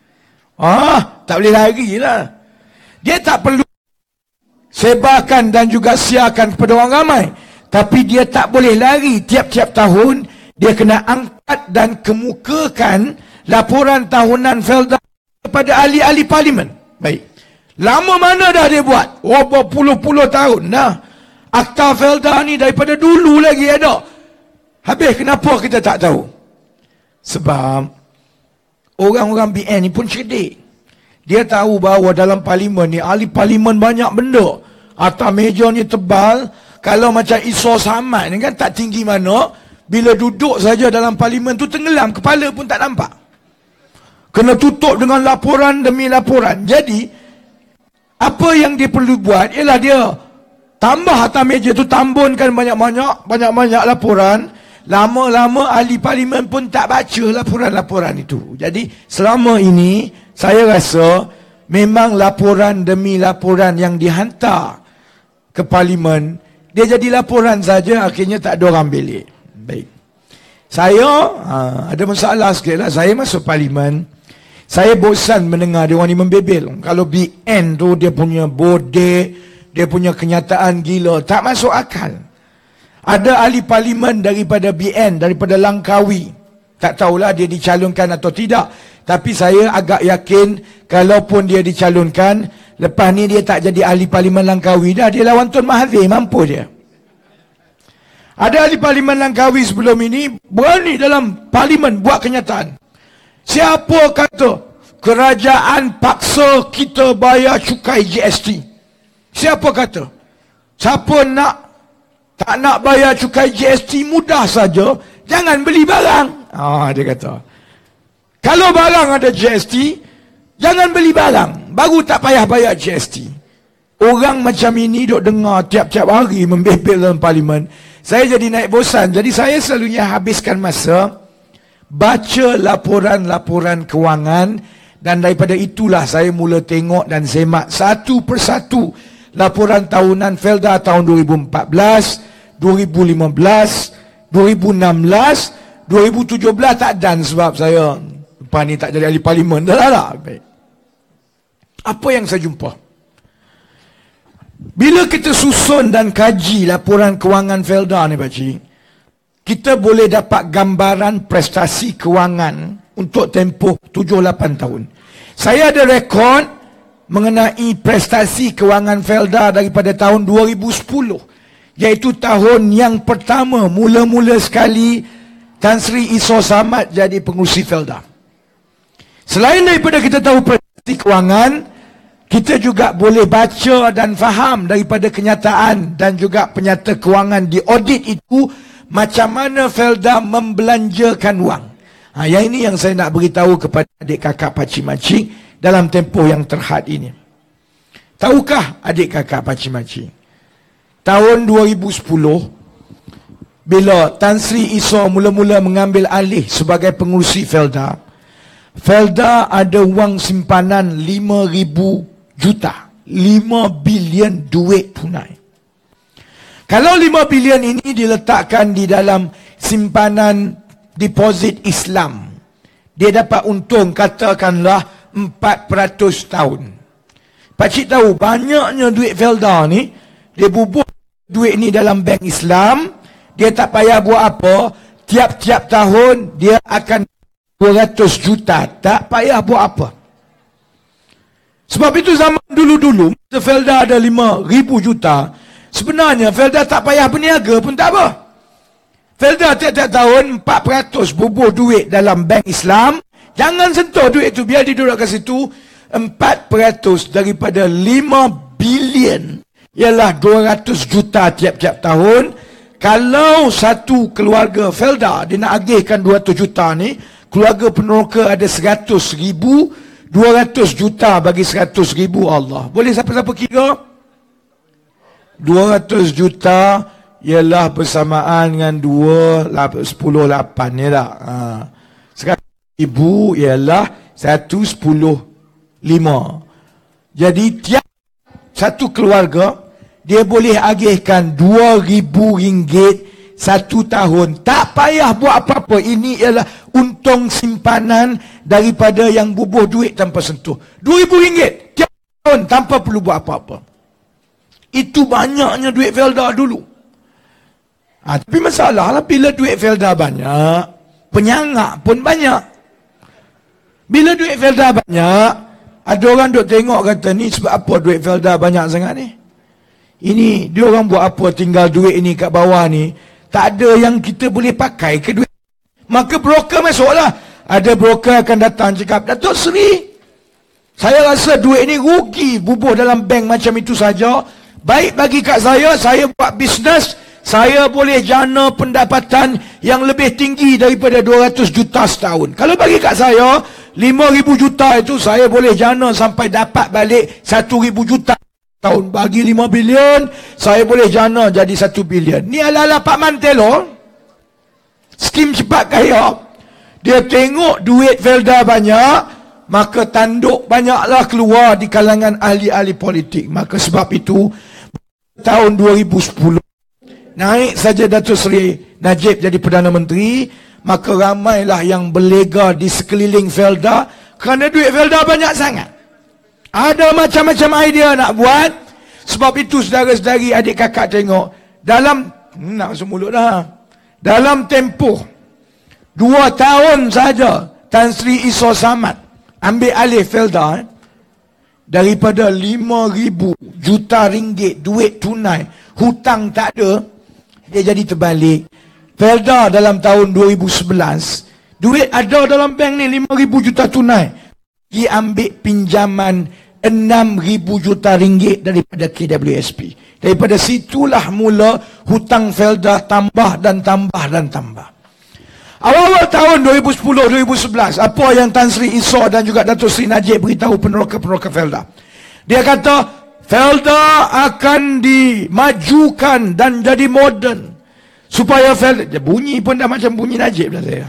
Ah, tak boleh lari lah. Dia tak perlu sebarkan dan juga siarkan kepada orang ramai, tapi dia tak boleh lari. Tiap-tiap tahun dia kena angkat dan kemukakan laporan tahunan Felda kepada ahli-ahli parlimen. Baik, lama mana dah dia buat? Oh, berpuluh-puluh tahun dah. Akta Felda ni daripada dulu lagi ada. Habis kenapa kita tak tahu? Sebab orang-orang B N ni pun cerdik. Dia tahu bahawa dalam parlimen ni, ahli parlimen banyak benda. Atas meja ni tebal. Kalau macam Iso Samad ni kan tak tinggi mana, bila duduk saja dalam parlimen tu tenggelam, kepala pun tak nampak. Kena tutup dengan laporan demi laporan. Jadi apa yang dia perlu buat ialah dia tambah atas meja tu, tambunkan banyak-banyak banyak-banyak laporan. Lama-lama ahli parlimen pun tak baca laporan-laporan itu. Jadi selama ini saya rasa memang laporan demi laporan yang dihantar ke parlimen, dia jadi laporan saja, akhirnya tak ada orang belik. Baik. Saya ha, ada masalah sikit lah. Saya masuk parlimen, saya bosan mendengar dia orang ni membebel. Kalau B N tu dia punya bodek, dia punya kenyataan gila, tak masuk akal. Ada ahli parlimen daripada B N, daripada Langkawi. Tak tahulah dia dicalonkan atau tidak. Tapi saya agak yakin, kalaupun dia dicalonkan, lepas ni dia tak jadi ahli parlimen Langkawi dah. Dia lawan Tun Mahathir, mampu dia. Ada ahli parlimen Langkawi sebelum ini, berani dalam parlimen buat kenyataan. Siapa kata kerajaan paksa kita bayar cukai G S T. Siapa kata? Siapa nak tak nak bayar cukai G S T, mudah saja, jangan beli barang. Ah, dia kata. Kalau barang ada G S T, jangan beli barang, baru tak payah bayar G S T. Orang macam ini duk dengar tiap-tiap hari membebel dalam parlimen. Saya jadi naik bosan. Jadi saya selalunya habiskan masa baca laporan-laporan kewangan, dan daripada itulah saya mula tengok dan semak satu persatu laporan tahunan Felda tahun dua ribu empat belas, dua ribu lima belas, dua ribu enam belas, dua ribu tujuh belas tak dan sebab saya lepas ni tak jadi ahli parlimen. Dah lah, lah. Baik. Apa yang saya jumpa? Bila kita susun dan kaji laporan kewangan Felda ni pakcik, kita boleh dapat gambaran prestasi kewangan untuk tempoh tujuh lapan tahun. Saya ada rekod mengenai prestasi kewangan Felda daripada tahun dua ribu sepuluh, iaitu tahun yang pertama mula-mula sekali Tan Sri Iso Samad jadi pengurusi Felda. Selain daripada kita tahu prestasi kewangan, kita juga boleh baca dan faham daripada kenyataan dan juga penyata kewangan di audit itu, macam mana Felda membelanjakan wang. Ha, yang ini yang saya nak beritahu kepada adik kakak pakcik-makcik dalam tempoh yang terhad ini. Tahukah adik kakak pakcik-makcik, tahun dua ribu sepuluh, bila Tan Sri Iso mula-mula mengambil alih sebagai pengurusi Felda, Felda ada wang simpanan lima ribu juta, lima bilion duit tunai. Kalau lima bilion ini diletakkan di dalam simpanan deposit Islam, dia dapat untung katakanlah empat peratus tahun. Pakcik tahu banyaknya duit Felda ni, dia bubuh duit ni dalam bank Islam, dia tak payah buat apa, tiap-tiap tahun dia akan dua ratus juta, tak payah buat apa. Sebab itu zaman dulu-dulu, Felda ada lima ribu juta, sebenarnya Felda tak payah berniaga pun tak apa. Felda tiap-tiap tahun empat peratus bubuh duit dalam bank Islam, jangan sentuh duit itu, biar dia duduk kat situ. Empat peratus daripada lima bilion ialah dua ratus juta tiap-tiap tahun. Kalau satu keluarga Felda dia nak agihkan dua ratus juta ni, keluarga peneroka ada seratus ribu, dua ratus juta bagi seratus ribu, Allah. Boleh siapa-siapa kira? dua ratus juta ialah bersamaan dengan dua, sepuluh, lapan ni lah. Ha. seratus ribu ialah satu, sepuluh, lima. Jadi tiap satu keluarga, dia boleh agihkan dua ribu ringgit satu tahun. Tak payah buat apa-apa. Ini ialah untung simpanan daripada yang bubuh duit tanpa sentuh. Dua ribu ringgit tiap tahun tanpa perlu buat apa-apa. Itu banyaknya duit Felda dulu. Ha, tapi masalahlah bila duit Felda banyak, penyangak pun banyak. Bila duit Felda banyak, ada orang duk tengok kata, ni sebab apa duit Felda banyak sangat ni? Ini dia orang buat apa tinggal duit ini kat bawah ni? Tak ada yang kita boleh pakai ke duit? Maka broker masuklah. Ada broker akan datang cakap, Datuk Seri, saya rasa duit ni rugi bubuh dalam bank macam itu saja. Baik bagi kat saya, saya buat bisnes, saya boleh jana pendapatan yang lebih tinggi daripada dua ratus juta setahun. Kalau bagi kat saya, lima ribu juta itu saya boleh jana sampai dapat balik satu ribu juta tahun. Bagi lima bilion, saya boleh jana jadi satu bilion. Ni ala-ala Pak Mantelo, skim cepat kaya. Dia tengok duit Felda banyak, maka tanduk banyaklah keluar di kalangan ahli-ahli politik. Maka sebab itu, tahun dua ribu sepuluh, naik saja Datuk Seri Najib jadi Perdana Menteri, maka ramailah yang berlega di sekeliling Felda kerana duit Felda banyak sangat. Ada macam-macam idea nak buat. Sebab itu saudara-saudari, adik kakak tengok, dalam, hmm, nak masuk mulut dah, dalam tempoh dua tahun saja Tan Sri Iso Samad ambil alih Felda, eh, daripada lima ribu juta ringgit duit tunai, hutang tak ada, dia jadi terbalik. Felda dalam tahun dua ribu sebelas, duit ada dalam bank ni lima ribu juta tunai, pergi ambil pinjaman enam ribu juta ringgit daripada K W S P. Daripada situlah mula hutang Felda tambah dan tambah dan tambah. Awal-awal tahun dua ribu sepuluh dua ribu sebelas, apa yang Tan Sri Iso dan juga Datuk Sri Najib beritahu peneroka-peneroka Felda? Dia kata, Felda akan dimajukan dan jadi moden. Supaya Felda, dia bunyi pun dah macam bunyi Najib dah saya.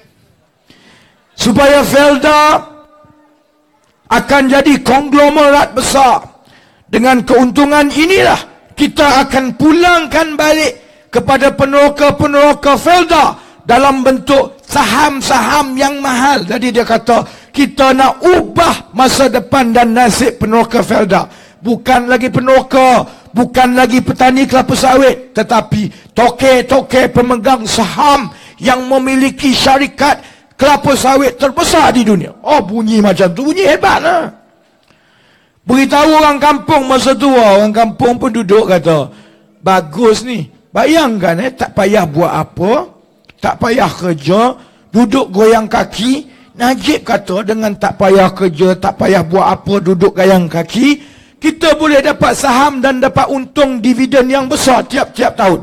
Supaya Felda akan jadi konglomerat besar. Dengan keuntungan inilah kita akan pulangkan balik kepada peneroka-peneroka Felda dalam bentuk saham-saham yang mahal. Jadi dia kata, kita nak ubah masa depan dan nasib peneroka Felda. Bukan lagi peneroka, bukan lagi petani kelapa sawit, tetapi toke-toke pemegang saham yang memiliki syarikat kelapa sawit terbesar di dunia. Oh, bunyi macam tu, bunyi hebat lah. Beritahu orang kampung masa tu, orang kampung pun duduk kata, bagus ni. Bayangkan eh, tak payah buat apa, tak payah kerja, duduk goyang kaki. Najib kata dengan tak payah kerja, tak payah buat apa, duduk goyang kaki, kita boleh dapat saham dan dapat untung dividen yang besar tiap-tiap tahun.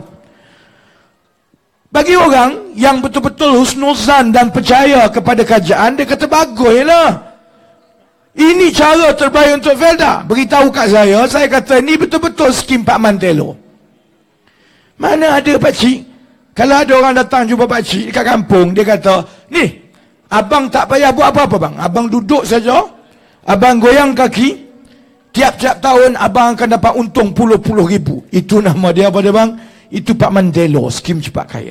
Bagi orang yang betul-betul husnuzan dan percaya kepada kerajaan, dia kata baguslah. Ini cara terbaik untuk Felda. Beritahu kat saya, saya kata ini betul-betul skim Pak Mantelo. Mana ada pakcik? Kalau ada orang datang jumpa pakcik dekat kampung, dia kata, ni, abang tak payah buat apa-apa bang. Abang duduk saja, abang goyang kaki, tiap-tiap tahun abang akan dapat untung puluh-puluh ribu. Itu nama dia apa dia bang? Itu Pak Mandela, skim cepat kaya.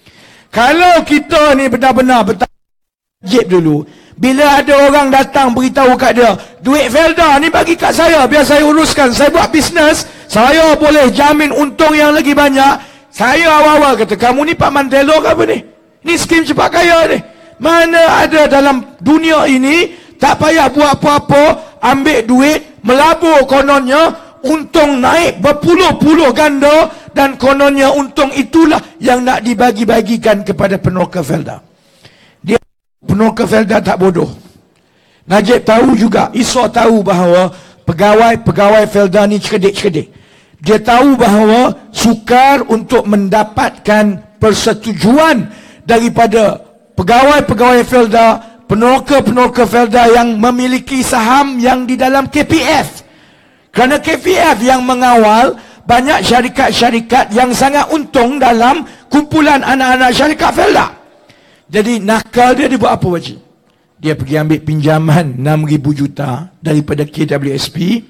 Kalau kita ni benar-benar bertajib dulu, bila ada orang datang beritahu kat dia, duit Felda ni bagi kat saya, biar saya uruskan, saya buat bisnes, saya boleh jamin untung yang lagi banyak. Saya awal-awal kata, kamu ni Pak Mandela ke apa ni? Ni skim cepat kaya ni. Mana ada dalam dunia ini, tak payah buat apa-apa, ambil duit, melabur kononnya, untung naik berpuluh-puluh ganda, dan kononnya untung itulah yang nak dibagi-bagikan kepada peneroka Felda. Dia, peneroka Felda tak bodoh. Najib tahu juga, Iso tahu bahawa pegawai-pegawai Felda ni cerdik-cerdik. Dia tahu bahawa sukar untuk mendapatkan persetujuan daripada pegawai-pegawai Felda, peneroka-peneroka Felda yang memiliki saham yang di dalam K P F. Kerana K P F yang mengawal banyak syarikat-syarikat yang sangat untung dalam kumpulan anak-anak syarikat Felda. Jadi nakal dia, dia buat apa wajib? Dia pergi ambil pinjaman enam ribu juta daripada K W S P.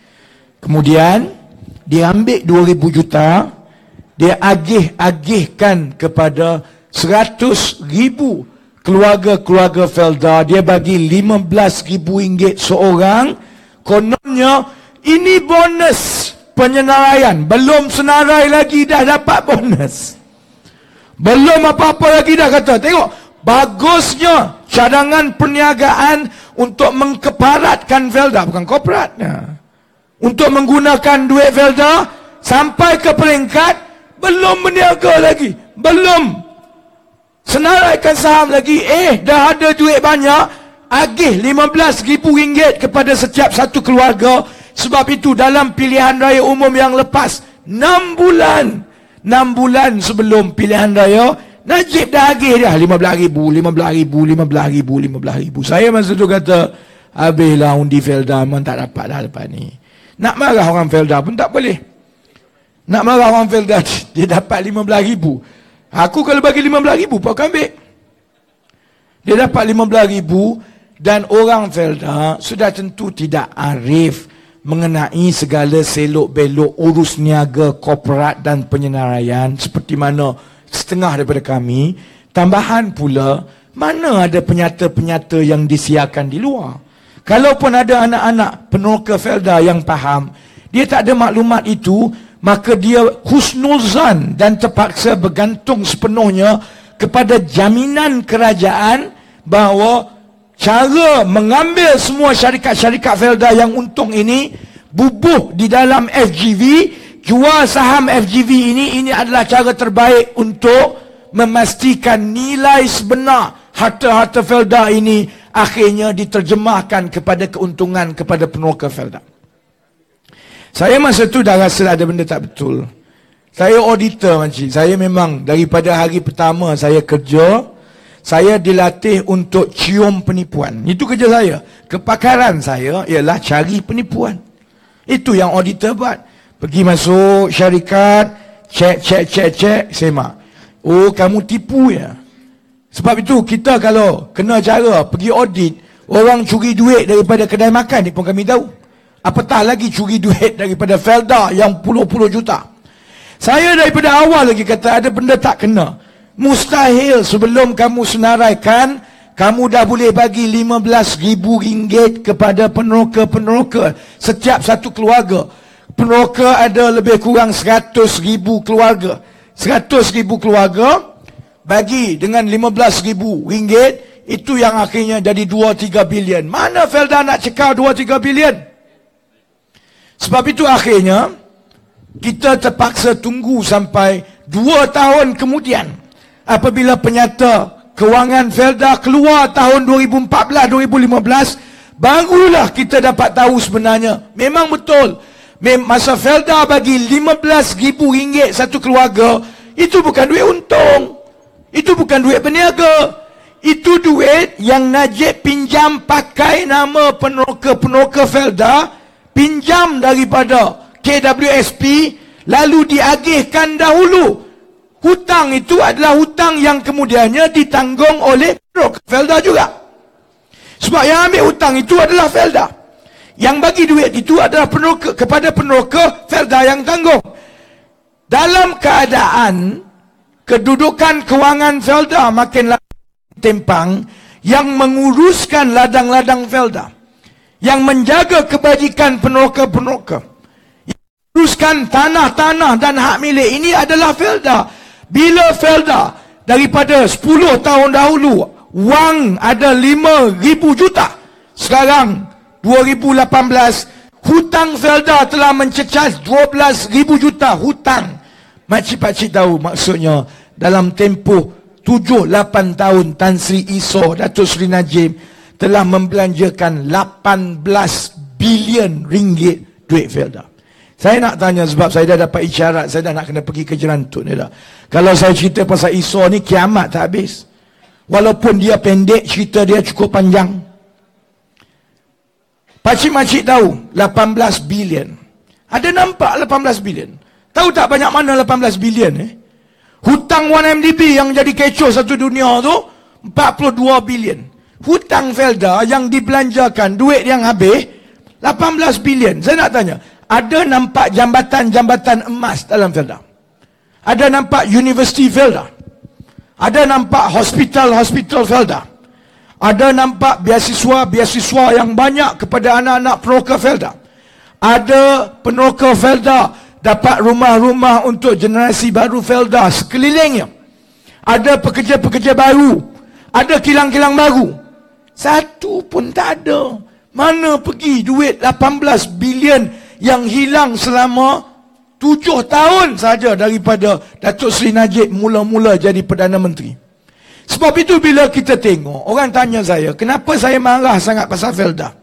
Kemudian dia ambil dua ribu juta, dia agih-agihkan kepada seratus ribu keluarga-keluarga Felda. Dia bagi lima belas ribu ringgit seorang. Kononnya ini bonus penyenaraian. Belum senarai lagi dah dapat bonus. Belum apa-apa lagi dah kata. Tengok, bagusnya cadangan perniagaan untuk mengkeparatkan Felda, bukan korporat. Untuk menggunakan duit Felda sampai ke peringkat belum berniaga lagi, belum senaraikan saham lagi, eh dah ada duit banyak, agih lima belas ribu ringgit kepada setiap satu keluarga. Sebab itu dalam pilihan raya umum yang lepas, enam bulan enam bulan sebelum pilihan raya, Najib dah agih dah lima belas ribu, lima belas ribu, lima belas ribu, lima belas ribu. Saya masa tu kata, habislah undi Felda, memang tak dapat dah lepas ni. Nak marah orang Felda pun tak boleh. Nak marah orang Felda, dia dapat lima belas ribu. Aku kalau bagi lima belas ribu, Pak ambil. Dia dapat lima belas ribu, dan orang Felda sudah tentu tidak arif mengenai segala selok-belok urus niaga korporat dan penyenaraian seperti mana setengah daripada kami. Tambahan pula, mana ada penyata-penyata yang disiarkan di luar. Kalaupun ada anak-anak peneroka Felda yang faham, dia tak ada maklumat itu, maka dia husnuzan dan terpaksa bergantung sepenuhnya kepada jaminan kerajaan bahawa cara mengambil semua syarikat-syarikat Felda yang untung ini, bubuh di dalam F G V, jual saham F G V ini, ini adalah cara terbaik untuk memastikan nilai sebenar harta-harta Felda ini akhirnya diterjemahkan kepada keuntungan kepada peneroka Felda. Saya masa tu dah rasa ada benda tak betul. Saya auditor makcik. Saya memang daripada hari pertama saya kerja, saya dilatih untuk cium penipuan. Itu kerja saya. Kepakaran saya ialah cari penipuan. Itu yang auditor buat. Pergi masuk syarikat, cek, cek, cek, cek, semak. Oh, kamu tipu ya. Sebab itu kita kalau kena cara pergi audit, orang curi duit daripada kedai makan ni pun kami tahu. Apatah lagi curi duit daripada Felda yang puluh-puluh juta. Saya daripada awal lagi kata ada benda tak kena. Mustahil sebelum kamu senaraikan, kamu dah boleh bagi lima belas ribu ringgit kepada peneroka-peneroka setiap satu keluarga. Peneroka ada lebih kurang seratus ribu keluarga. seratus ribu keluarga bagi dengan lima belas ribu ringgit, itu yang akhirnya jadi dua tiga bilion. Mana Felda nak cekal dua tiga bilion? Sebab itu akhirnya kita terpaksa tunggu sampai dua tahun kemudian apabila penyata kewangan Felda keluar tahun dua ribu empat belas dua ribu lima belas, barulah kita dapat tahu sebenarnya memang betul masa Felda bagi lima belas ribu ringgit satu keluarga, itu bukan duit untung, itu bukan duit berniaga, itu duit yang Najib pinjam pakai nama peneroka-peneroka Felda, pinjam daripada K W S P, lalu diagihkan dahulu. Hutang itu adalah hutang yang kemudiannya ditanggung oleh peneroka Felda juga. Sebab yang ambil hutang itu adalah Felda. Yang bagi duit itu adalah peneroka, kepada peneroka Felda yang tanggung. Dalam keadaan kedudukan kewangan Felda makin tempang, yang menguruskan ladang-ladang Felda, yang menjaga kebajikan peneroka-peneroka, yang menguruskan tanah-tanah dan hak milik ini adalah Felda. Bila Felda daripada sepuluh tahun dahulu wang ada lima ribu juta, sekarang dua ribu lapan belas hutang Felda telah mencecah dua belas ribu juta hutang. Makcik-pakcik tahu maksudnya dalam tempoh tujuh lapan tahun Tan Sri Iso, Datuk Seri Najib telah membelanjakan lapan belas bilion ringgit duit Felda. Saya nak tanya sebab saya dah dapat isyarat, saya dah nak kena pergi ke Jerantut ni dah. Kalau saya cerita pasal Iso ni kiamat tak habis. Walaupun dia pendek, cerita dia cukup panjang. Pakcik-makcik tahu lapan belas bilion. Ada nampak lapan belas bilion? Tahu tak banyak mana lapan belas bilion eh? Hutang one M D B yang jadi kecoh satu dunia tu empat puluh dua bilion. Hutang Felda yang dibelanjakan, duit yang habis lapan belas bilion. Saya nak tanya, ada nampak jambatan-jambatan emas dalam Felda? Ada nampak Universiti Felda? Ada nampak hospital-hospital Felda? Ada nampak beasiswa-beasiswa yang banyak kepada anak-anak peneroka Felda? Ada peneroka Felda dapat rumah-rumah untuk generasi baru Felda sekelilingnya? Ada pekerja-pekerja baru? Ada kilang-kilang baru? Satu pun tak ada. Mana pergi duit lapan belas bilion yang hilang selama tujuh tahun saja daripada Datuk Seri Najib mula-mula jadi Perdana Menteri. Sebab itu bila kita tengok, orang tanya saya, kenapa saya marah sangat pasal Felda?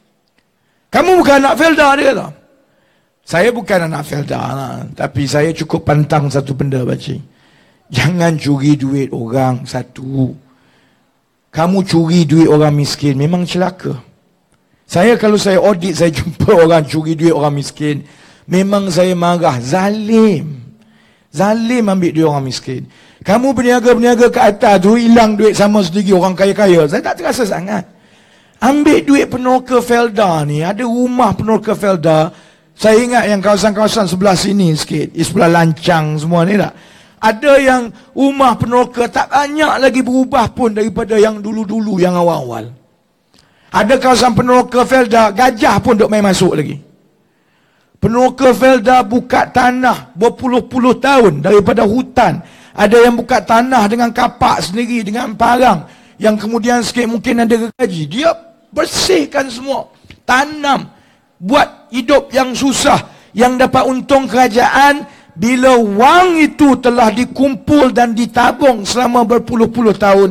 Kamu bukan anak Felda, dia kata. Saya bukan anak Felda lah, tapi saya cukup pantang satu benda, pakcik. Jangan curi duit orang, satu. Kamu curi duit orang miskin, memang celaka. Saya kalau saya audit, saya jumpa orang curi duit orang miskin, memang saya marah. Zalim. Zalim ambil duit orang miskin. Kamu berniaga-berniaga ke atas tu, hilang duit sama sedikit orang kaya-kaya, saya tak terasa sangat. Ambil duit peneroka Felda ni, ada rumah peneroka Felda. Saya ingat yang kawasan-kawasan sebelah sini sikit, di sebelah Lancang semua ni tak. Ada yang rumah peneroka tak banyak lagi berubah pun daripada yang dulu-dulu, yang awal-awal. Ada kawasan peneroka Felda, gajah pun duk main masuk lagi. Peneroka Felda buka tanah berpuluh-puluh tahun daripada hutan. Ada yang buka tanah dengan kapak sendiri, dengan parang, yang kemudian sikit mungkin ada gaji. Dia bersihkan semua, tanam, buat hidup yang susah, yang dapat untung kerajaan. Bila wang itu telah dikumpul dan ditabung selama berpuluh-puluh tahun,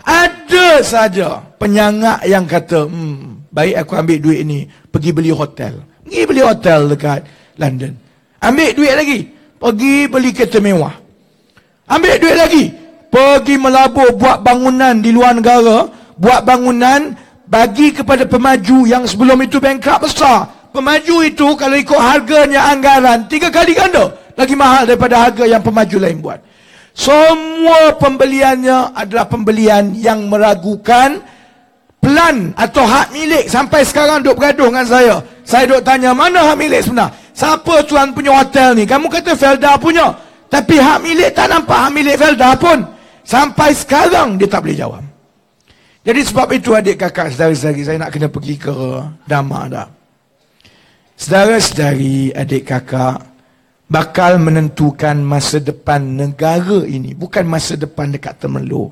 Ada saja penyangak yang kata, hmm, baik aku ambil duit ni, pergi beli hotel. Pergi beli hotel dekat London. Ambil duit lagi, pergi beli kereta mewah. Ambil duit lagi, pergi melabur buat bangunan di luar negara, buat bangunan bagi kepada pemaju yang sebelum itu bankrupt besar. Pemaju itu kalau ikut harganya anggaran tiga kali ganda lagi mahal daripada harga yang pemaju lain buat. Semua pembeliannya adalah pembelian yang meragukan plan atau hak milik. Sampai sekarang duk bergaduh dengan saya. Saya duk tanya, mana hak milik sebenar? Siapa tuan punya hotel ni? Kamu kata Felda punya, tapi hak milik tak nampak hak milik Felda pun. Sampai sekarang dia tak boleh jawab. Jadi sebab itu adik kakak saudara-saudari, saya nak kena pergi ke Dama dah. Saudara-saudari, adik kakak, bakal menentukan masa depan negara ini, bukan masa depan dekat Temerloh.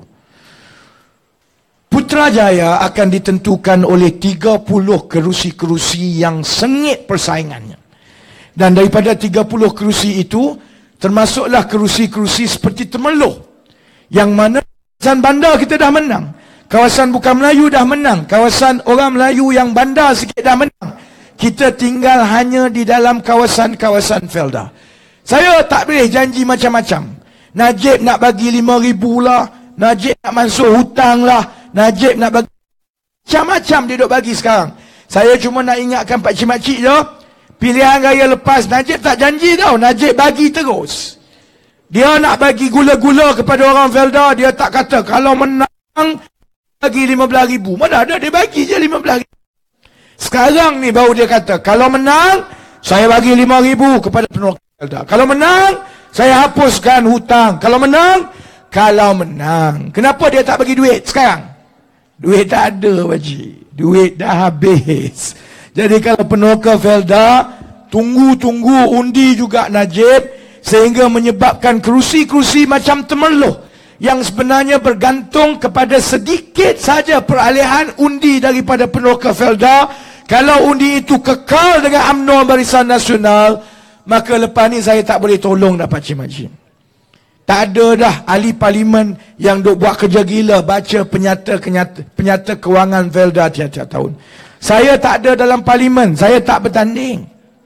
Putrajaya akan ditentukan oleh tiga puluh kerusi-kerusi yang sengit persaingannya. Dan daripada tiga puluh kerusi itu, termasuklah kerusi-kerusi seperti Temerloh, yang mana kawasan bandar kita dah menang, kawasan bukan Melayu dah menang, kawasan orang Melayu yang bandar sikit dah menang. Kita tinggal hanya di dalam kawasan-kawasan Felda. Saya tak boleh janji macam-macam. Najib nak bagi lima ribu lah, Najib nak masuk hutang lah, Najib nak bagi macam-macam dia duk bagi sekarang. Saya cuma nak ingatkan pakcik-makcik je, pilihan raya lepas Najib tak janji tau, Najib bagi terus. Dia nak bagi gula-gula kepada orang Felda, dia tak kata kalau menang bagi lima belas ribu. Mana ada dia bagi je lima belas ribu. Sekarang ni baru dia kata, kalau menang saya bagi lima ribu kepada penolong Felda. Kalau menang, saya hapuskan hutang. Kalau menang, kalau menang. Kenapa dia tak bagi duit sekarang? Duit tak ada, wajib. Duit dah habis. Jadi kalau penolong Felda, tunggu-tunggu undi juga Najib, sehingga menyebabkan kerusi-kerusi macam Temerloh, yang sebenarnya bergantung kepada sedikit saja peralihan undi daripada penolong Felda. Kalau undi itu kekal dengan UMNO Barisan Nasional, maka lepas ni saya tak boleh tolong dah pakcik-makcik. Tak ada dah ahli parlimen yang duk buat kerja gila baca penyata penyata, penyata kewangan Felda tiap-tiap tahun. Saya tak ada dalam parlimen, saya tak bertanding.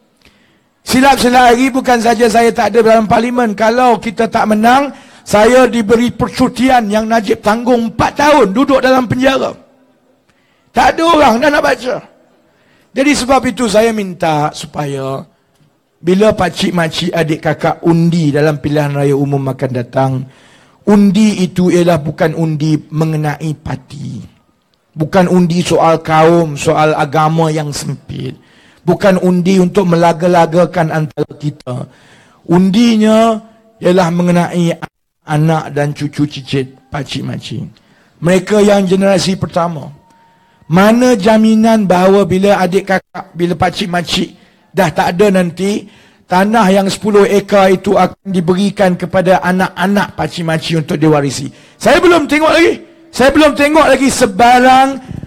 Silap-silap hari bukan saja saya tak ada dalam parlimen. Kalau kita tak menang, saya diberi percutian yang Najib tanggung empat tahun duduk dalam penjara. Tak ada orang dah nak baca. Jadi sebab itu saya minta supaya bila pakcik-makcik adik kakak undi dalam pilihan raya umum akan datang, undi itu ialah bukan undi mengenai parti. Bukan undi soal kaum, soal agama yang sempit. Bukan undi untuk melaga-lagakan antara kita. Undinya ialah mengenai anak dan cucu cicit pakcik-makcik. Mereka yang generasi pertama. Mana jaminan bahawa bila adik kakak, bila pakcik-makcik dah tak ada nanti, tanah yang sepuluh ekar itu akan diberikan kepada anak-anak pakcik-makcik untuk diwarisi. Saya belum tengok lagi. Saya belum tengok lagi sebarang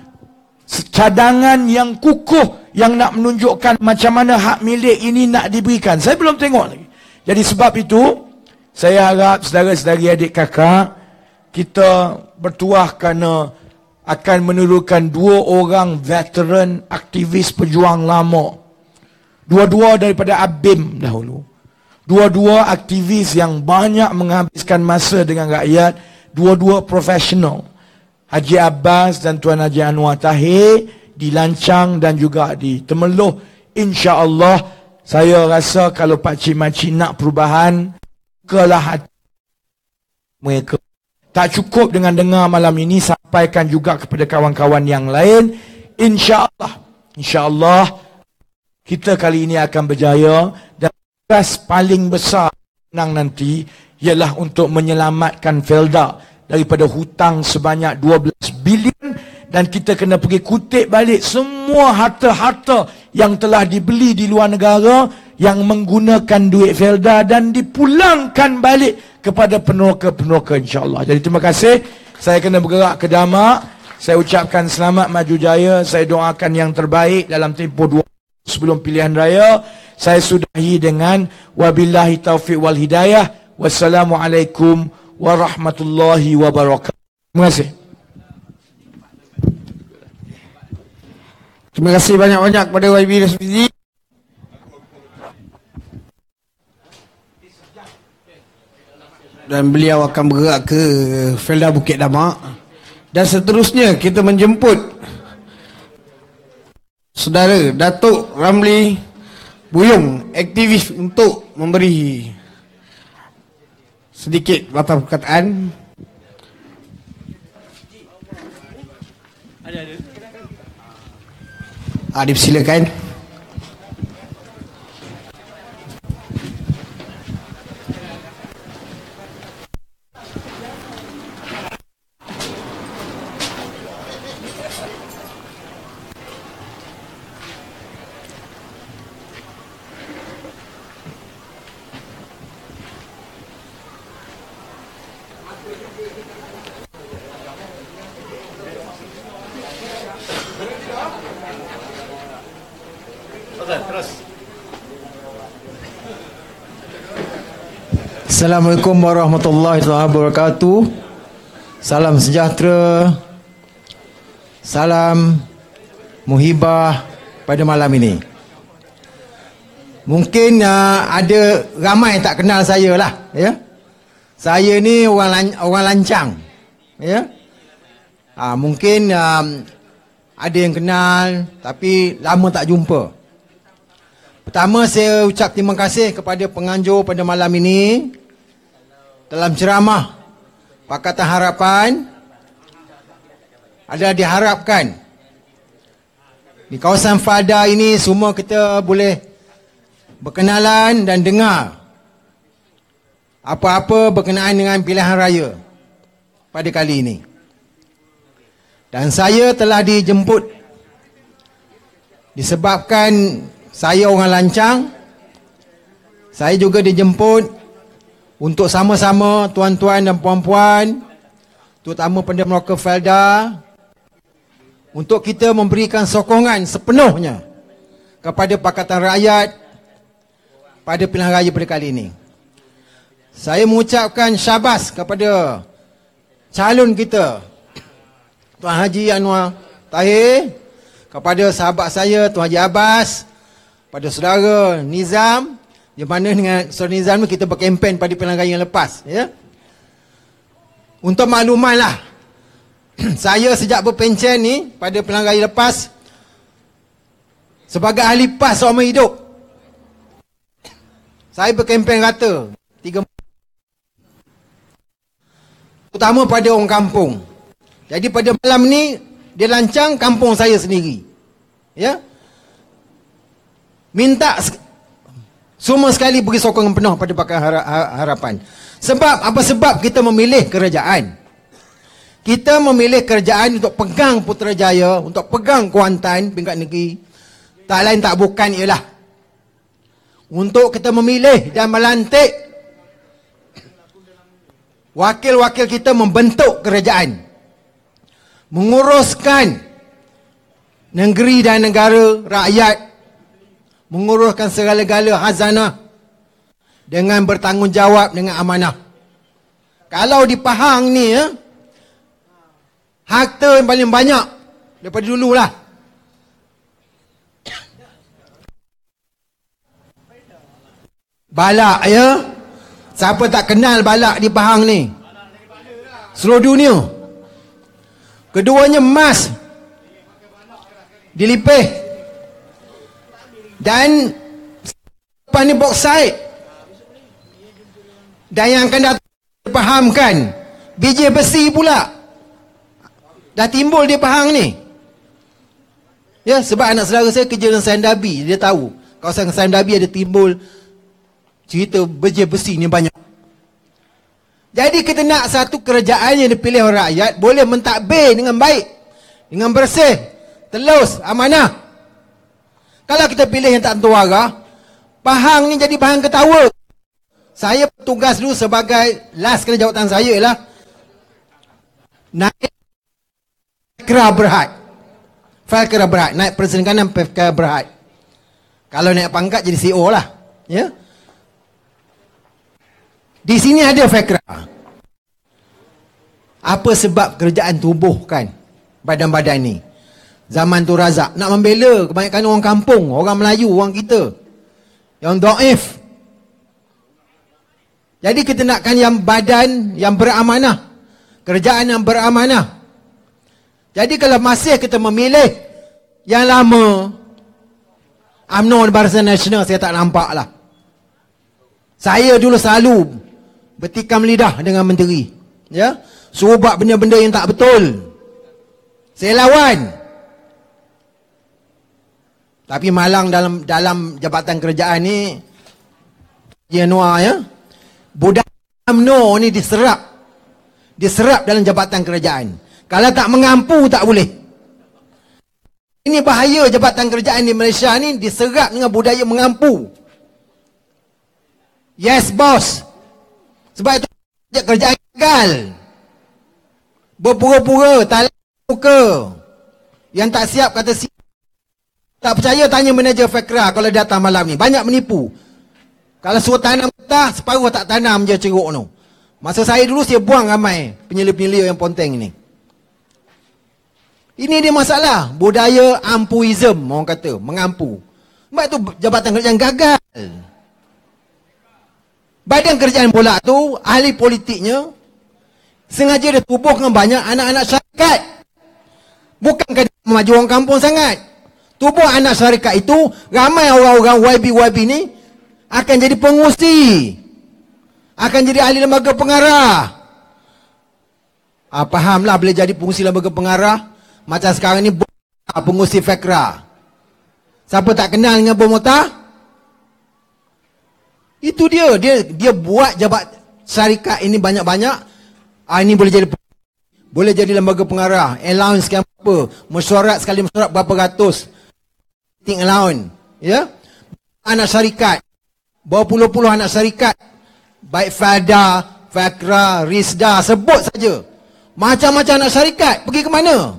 cadangan yang kukuh yang nak menunjukkan macam mana hak milik ini nak diberikan. Saya belum tengok lagi. Jadi sebab itu, saya harap saudara-saudari adik kakak, kita bertuah kerana akan menurunkan dua orang veteran aktivis pejuang lama. Dua-dua daripada A B I M dahulu. Dua-dua aktivis yang banyak menghabiskan masa dengan rakyat. Dua-dua profesional. Haji Abbas dan Tuan Haji Anwar Tahir dilancang dan juga di Temerloh. InsyaAllah saya rasa kalau pakcik-makcik nak perubahan, kelah hati mereka. Tak cukup dengan dengar malam ini, sampaikan juga kepada kawan-kawan yang lain. InsyaAllah, InsyaAllah kita kali ini akan berjaya. Dan tugas paling besar menang nanti ialah untuk menyelamatkan Felda daripada hutang sebanyak dua belas bilion. Dan kita kena pergi kutip balik semua harta-harta yang telah dibeli di luar negara yang menggunakan duit Felda dan dipulangkan balik kepada peneroka-peneroka insyaAllah. Jadi terima kasih. Saya kena bergerak ke Dama. Saya ucapkan selamat maju jaya. Saya doakan yang terbaik dalam tempoh dua sebelum pilihan raya. Saya sudahi dengan wabillahi taufiq wal hidayah. Wassalamualaikum warahmatullahi wabarakatuh. Terima kasih. Terima kasih banyak-banyak kepada Y B Rafizi. Dan beliau akan bergerak ke Felda Bukit Damak. Dan seterusnya kita menjemput saudara Datuk Ramli Buyung, aktivis, untuk memberi sedikit patah perkataan. Ah, dipersilakan. Assalamualaikum warahmatullahi wabarakatuh. Salam sejahtera, salam muhibah pada malam ini. Mungkin uh, ada ramai tak kenal saya lah, ya. Saya ni orang lan, orang lancang, ya. Uh, mungkin um, ada yang kenal tapi lama tak jumpa. Pertama, saya ucap terima kasih kepada penganjur pada malam ini. Dalam ceramah Pakatan Harapan adalah diharapkan di kawasan Felda ini semua kita boleh berkenalan dan dengar apa-apa berkenaan dengan pilihan raya pada kali ini. Dan saya telah dijemput disebabkan saya orang lancang. Saya juga dijemput untuk sama-sama tuan-tuan dan puan-puan, terutama pada Merauke Felda, untuk kita memberikan sokongan sepenuhnya kepada Pakatan Rakyat pada pilihan raya pada kali ini. Saya mengucapkan syabas kepada calon kita, Tuan Haji Anwar Tahir, kepada sahabat saya Tuan Haji Abbas, pada saudara Nizam, di mana dengan saudara Nizam ni kita berkempen pada pilihan raya yang lepas, ya. Untuk makluman lah, saya sejak berpencen ni pada pilihan raya lepas sebagai ahli PAS seumur hidup. Saya berkempen rata tiga, terutama pada orang kampung. Jadi pada malam ni dia lancang kampung saya sendiri, ya. Minta semua sekali beri sokongan penuh pada Pakatan Harapan. Sebab apa sebab kita memilih kerajaan? Kita memilih kerajaan untuk pegang Putrajaya, untuk pegang Kuantan peringkat negeri. Tak lain tak bukan ialah untuk kita memilih dan melantik wakil-wakil kita membentuk kerajaan, menguruskan negeri dan negara rakyat, menguruskan segala-gala khazanah dengan bertanggungjawab, dengan amanah. Kalau di Pahang ni, ya, harta yang paling banyak daripada dululah. Balak, ya. Siapa tak kenal balak di Pahang ni? Seluruh dunia. Keduanya emas dilipih. Dan depan ni bauxite. Dan yang akan datang dipahamkan, biji besi pula dah timbul di Pahang ni. Ya, sebab anak saudara saya kerja dengan Sandabi, dia tahu kawasan Sandabi ada timbul cerita biji besi ni banyak. Jadi kita nak satu kerajaan yang dipilih oleh rakyat boleh mentadbir dengan baik, dengan bersih, telus, amanah. Kalau kita pilih yang tak tentu arah, Pahang ni jadi bahan ketawa. Saya tugas dulu sebagai last kena jawatan saya ialah naik Fekra Berhad. Fekra Berhad, naik Presiden Kanan Fekra Berhad. Kalau naik pangkat jadi C E O lah, ya. Di sini ada Fekra. Apa sebab kerajaan tubuhkan badan-badan ni? Zaman tu Razak. Nak membela kebanyakan orang kampung, orang Melayu, orang kita yang dhaif. Jadi kita nakkan yang badan yang beramanah, kerajaan yang beramanah. Jadi kalau masih kita memilih yang lama, U M N O dan Barisan Nasional, saya tak nampak lah. Saya dulu selalu bertikam lidah dengan menteri, ya, suruh buat benda-benda yang tak betul, saya lawan. Tapi malang dalam dalam jabatan kerajaan ni, Januar, ya, budaya U M N O ni diserap, diserap dalam jabatan kerajaan. Kalau tak mengampu tak boleh. Ini bahaya jabatan kerajaan di Malaysia ni, diserap dengan budaya mengampu. Yes boss. Sebab itu kerajaan gagal. Berpura-pura, tak muka. Yang tak siap kata siap. Tak percaya tanya manager Fakra kalau datang malam ni. Banyak menipu. Kalau suruh tanam getah, separuh tak tanam je ceruk tu. Masa saya dulu saya buang ramai penyelia-penyelia yang ponteng ni. Ini dia masalah. Budaya ampuism, orang kata. Mengampu. Sebab tu jabatan kerajaan gagal. Badan kerajaan pula tu, ahli politiknya sengaja dia tubuhkan banyak anak-anak syarikat. Bukankah dia maju orang kampung sangat. Tubuh anak syarikat itu, ramai orang-orang Y B Y B ni akan jadi pengurusi, akan jadi ahli lembaga pengarah. Ah, fahamlah boleh jadi pengurusi lembaga pengarah. Macam sekarang ni pengurusi Fakra. Siapa tak kenal dengan Bomota? Itu dia, dia dia buat jabat syarikat ini banyak-banyak. Ah, ini boleh jadi boleh jadi lembaga pengarah, allowance sekian apa, mesyuarat sekali mesyuarat berapa ratus. Ting allowance, ya. Anak syarikat, bawa puluh-puluh anak syarikat, baik Fada, Fakra, Rizda, sebut saja. Macam-macam anak syarikat, pergi ke mana?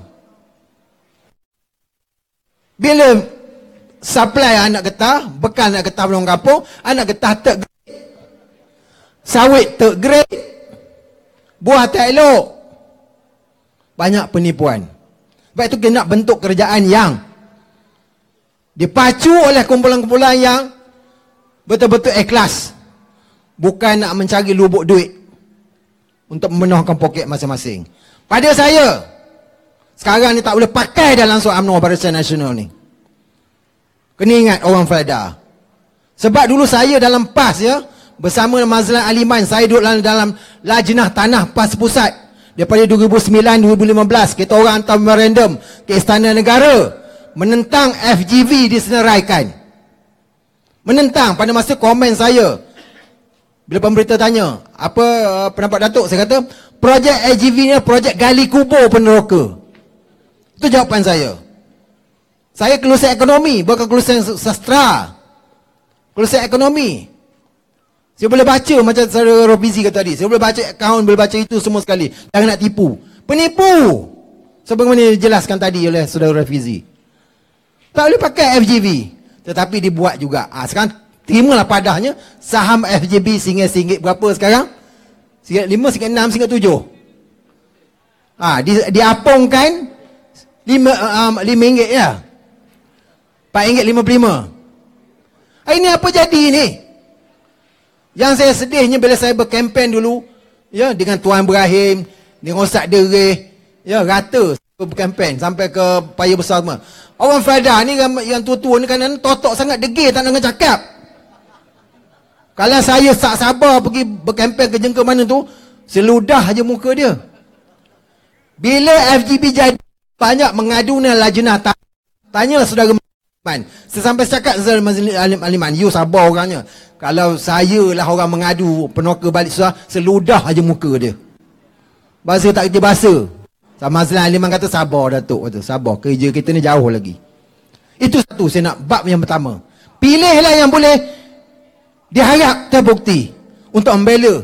Bila supply anak getah, bekal anak getah belum kampung, anak getah third grade, sawit third grade, buah tak elok. Banyak penipuan. Sebab itu kita nak bentuk kerajaan yang dipacu oleh kumpulan-kumpulan yang betul-betul ikhlas. Bukan nak mencari lubuk duit untuk memenuhkan poket masing-masing. Pada saya, sekarang ni tak boleh pakai dalam soal U M N O Barisan Nasional ni. Kena ingat orang Felda. Sebab dulu saya dalam PAS, ya, bersama Mazlan Aliman, saya duduk dalam, dalam lajnah tanah PAS Pusat. Daripada dua ribu sembilan dua ribu lima belas, kita orang hantar memorandum ke Istana Negara menentang F G V disenaraikan. Menentang. Pada masa komen saya, bila pemberita tanya, apa uh, pendapat Datuk? Saya kata, projek F G V ni projek gali kubur peneroka. Itu jawapan saya. Saya kelulusan ekonomi, bukan kelulusan sastra. Kelulusan ekonomi. Saya boleh baca macam saudara Rofizi kata tadi. Saya boleh baca akaun, boleh baca itu semua sekali. Jangan nak tipu. Penipu. Sebagaimana dijelaskan tadi oleh saudara Rofizi. Tak boleh pakai F G V. Tetapi dibuat juga. Ha, sekarang terimalah padahnya saham F G V singgit-singgit berapa sekarang? Singgit lima, singgit enam, singgit tujuh. Ha, di, diapungkan lima, um, lima ringgit ya. empat ringgit lima puluh lima. Ha, ini apa jadi ni? Yang saya sedihnya bila saya berkempen dulu, ya, dengan Tuan Ibrahim, dengan Ustaz Dereh, ya, rata berkempen sampai ke Paya Besar semua. Orang Felda ni yang, yang tua-tua ni kan totok sangat, degil tak nak cakap. Kalau saya tak sabar pergi berkempen ke jengka mana tu, seludah aja muka dia. Bila F G B jadi, banyak mengadu dengan lajnah. Tanya saudara Aliman. Sesampai cakap saudara Aliman, you sabar orangnya. Kalau saya lah orang mengadu peneroka balik susah, seludah aja muka dia. Bahasa tak kerja bahasa. Sama Mazlan Aliman kata, sabar Datuk, kata, sabar, kerja kita ni jauh lagi. Itu satu saya nak bab yang pertama. Pilihlah yang boleh diharap terbukti untuk membela,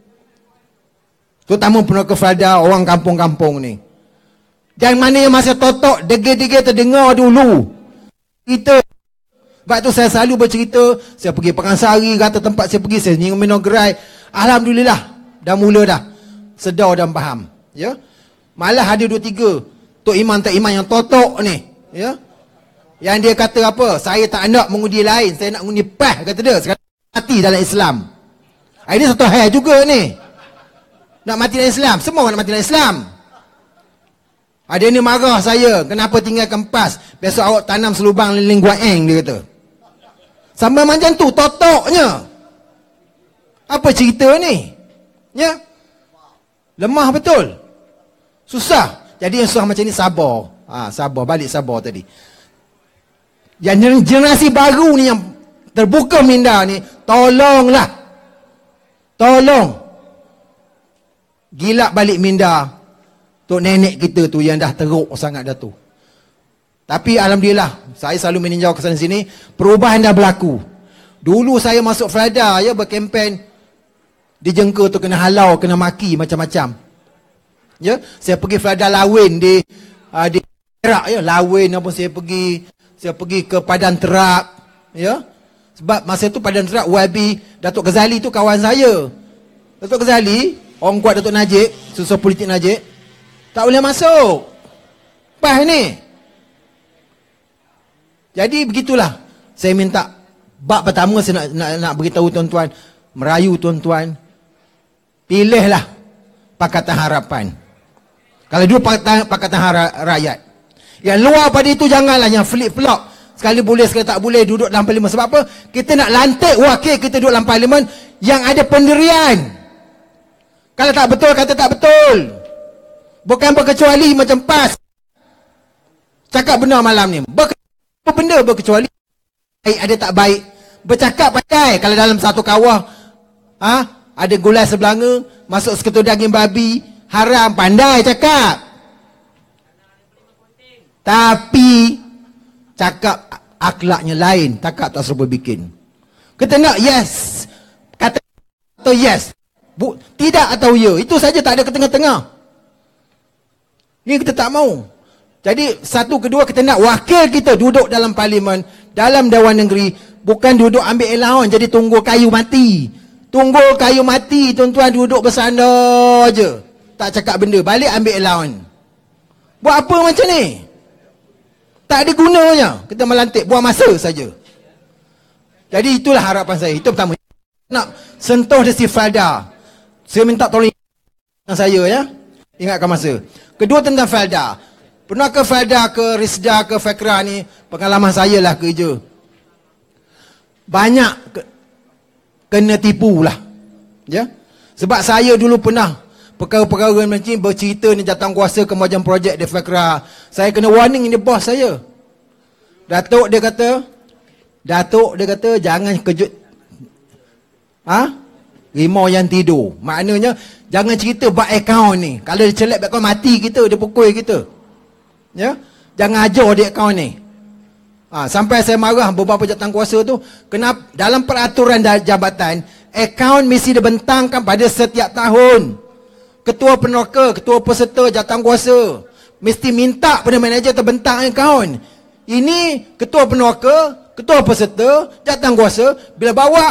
terutama peneroka Felda, orang kampung-kampung ni. Dan mana yang masih totok, degil-degil terdengar dulu kita. Sebab tu saya selalu bercerita, saya pergi Pekansari, kata tempat saya pergi, saya minum gerai. Alhamdulillah, dah mula dah sedar dan faham, ya. Malah ada dua tiga Tok Imam, Tok Imam yang totok ni, Ya. Yang dia kata apa? Saya tak nak mengundi lain, saya nak mengundi P A H, kata dia. Sekarang mati dalam Islam. Ini satu hal juga ni. Nak mati dalam Islam. Semua orang nak mati dalam Islam. Ada ni marah saya, kenapa tinggalkan P A S? Besok awak tanam selubang liling guaeng, dia kata. Sampai macam tu, totoknya. Apa cerita ni? Ya. Lemah betul. Susah. Jadi yang susah macam ni sabar. Ha, sabar, balik sabar tadi. Yang generasi baru ni yang terbuka minda ni, tolonglah. Tolong. Gilak balik minda tok nenek kita tu yang dah teruk sangat dah tu. Tapi alhamdulillah, saya selalu meninjau ke sana sini, perubahan dah berlaku. Dulu saya masuk Felda ya, berkempen, dijengka tu kena halau, kena maki macam-macam. Ya, saya pergi Felda Lawin di uh, di Perak ya, Lawin apa, saya pergi saya pergi ke Padang Terak ya. Sebab masa tu Padang Terak Y B Datuk Ghazali tu kawan saya. Datuk Ghazali, orang kuat Datuk Najib, susah politik Najib, tak boleh masuk P A H ni. Jadi begitulah. Saya minta bab pertama saya nak nak, nak beritahu tuan-tuan, merayu tuan-tuan, pilihlah Pakatan Harapan. Kalau dulu Pakatan, Pakatan Rakyat. Yang luar pada itu janganlah yang flip-flop. Sekali boleh, sekali tak boleh duduk dalam parlimen. Sebab apa? Kita nak lantik wakil kita duduk dalam parlimen yang ada pendirian. Kalau tak betul, kata tak betul. Bukan berkecuali macam P A S. Cakap benar malam ni. Berke- apa benda berkecuali? Baik ada tak baik. Bercakap pandai. Kalau dalam satu kawah, ha, ada gulai sebelanga, masuk seketul daging babi, haram, pandai cakap. Tapi cakap akhlaknya lain, cakap tak serupa bikin. Kita nak yes, kata atau yes, Bu, tidak atau ya, itu saja, tak ada ke tengah-tengah. Ni kita tak mau. Jadi satu kedua, kita nak wakil kita duduk dalam parlimen, dalam Dewan Negeri, bukan duduk ambil allowance jadi tunggu kayu mati. Tunggu kayu mati tuan-tuan, duduk bersandar je, tak cakap benda, balik ambil allowance. Buat apa macam ni? Tak ada gunanya. Kita melantik, buang masa saja. Jadi itulah harapan saya. Itu pertama. Nak sentuh desi Felda, saya minta tolong saya ya, ingatkan masa. Kedua tentang Felda. Pernah ke Felda, ke Risda, ke Fekra ni, pengalaman saya lah kerja. Banyak ke, kena tipu lah. Ya? Sebab saya dulu pernah perkara-perkara macam ni, bercerita ni datang kuasa kemajuan projek di Fekra. Saya kena warning ini bos saya. Datuk dia kata, Datuk dia kata jangan kejut. Ha? Rimau yang tidur. Maknanya jangan cerita bank account ni. Kalau dia celak bank account, mati kita, dia pukul kita. Ya? Jangan ajar dia account ni. Ha, sampai saya marah beberapa jabatan kuasa tu, kenapa dalam peraturan jabatan account mesti dibentangkan pada setiap tahun. Ketua peneroka, ketua peserta, jawatan kuasa mesti minta pada manager terbentang akaun. Ini ketua peneroka, ketua peserta, jawatan kuasa, bila bawa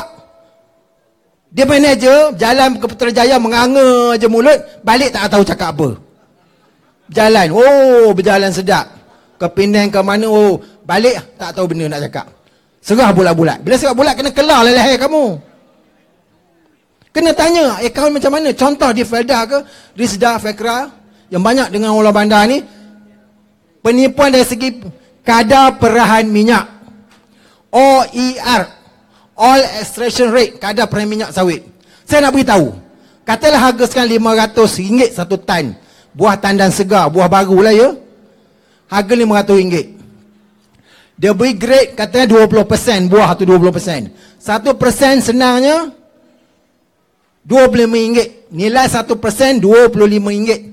dia manager jalan ke Putrajaya menganga je mulut, balik tak tahu cakap apa. Jalan, oh berjalan sedap. Ke Penang ke mana, oh balik tak tahu benda nak cakap. Serah bulat-bulat. Bila serah bulat kena kelar leher kamu. Kena tanya akaun macam mana. Contoh di Felda ke Risda, Fekra, yang banyak dengan orang bandar ni, penipuan dari segi kadar perahan minyak, O E R, Oil Extraction Rate, kadar perahan minyak sawit. Saya nak beritahu, katalah harga sekarang lima ratus ringgit satu tan buah tandan segar, buah baru lah ya, harga lima ratus ringgit. Dia beri grade katanya dua puluh peratus buah atau dua puluh peratus. satu peratus senangnya dua puluh lima ringgit. Nilai satu peratus dua puluh lima ringgit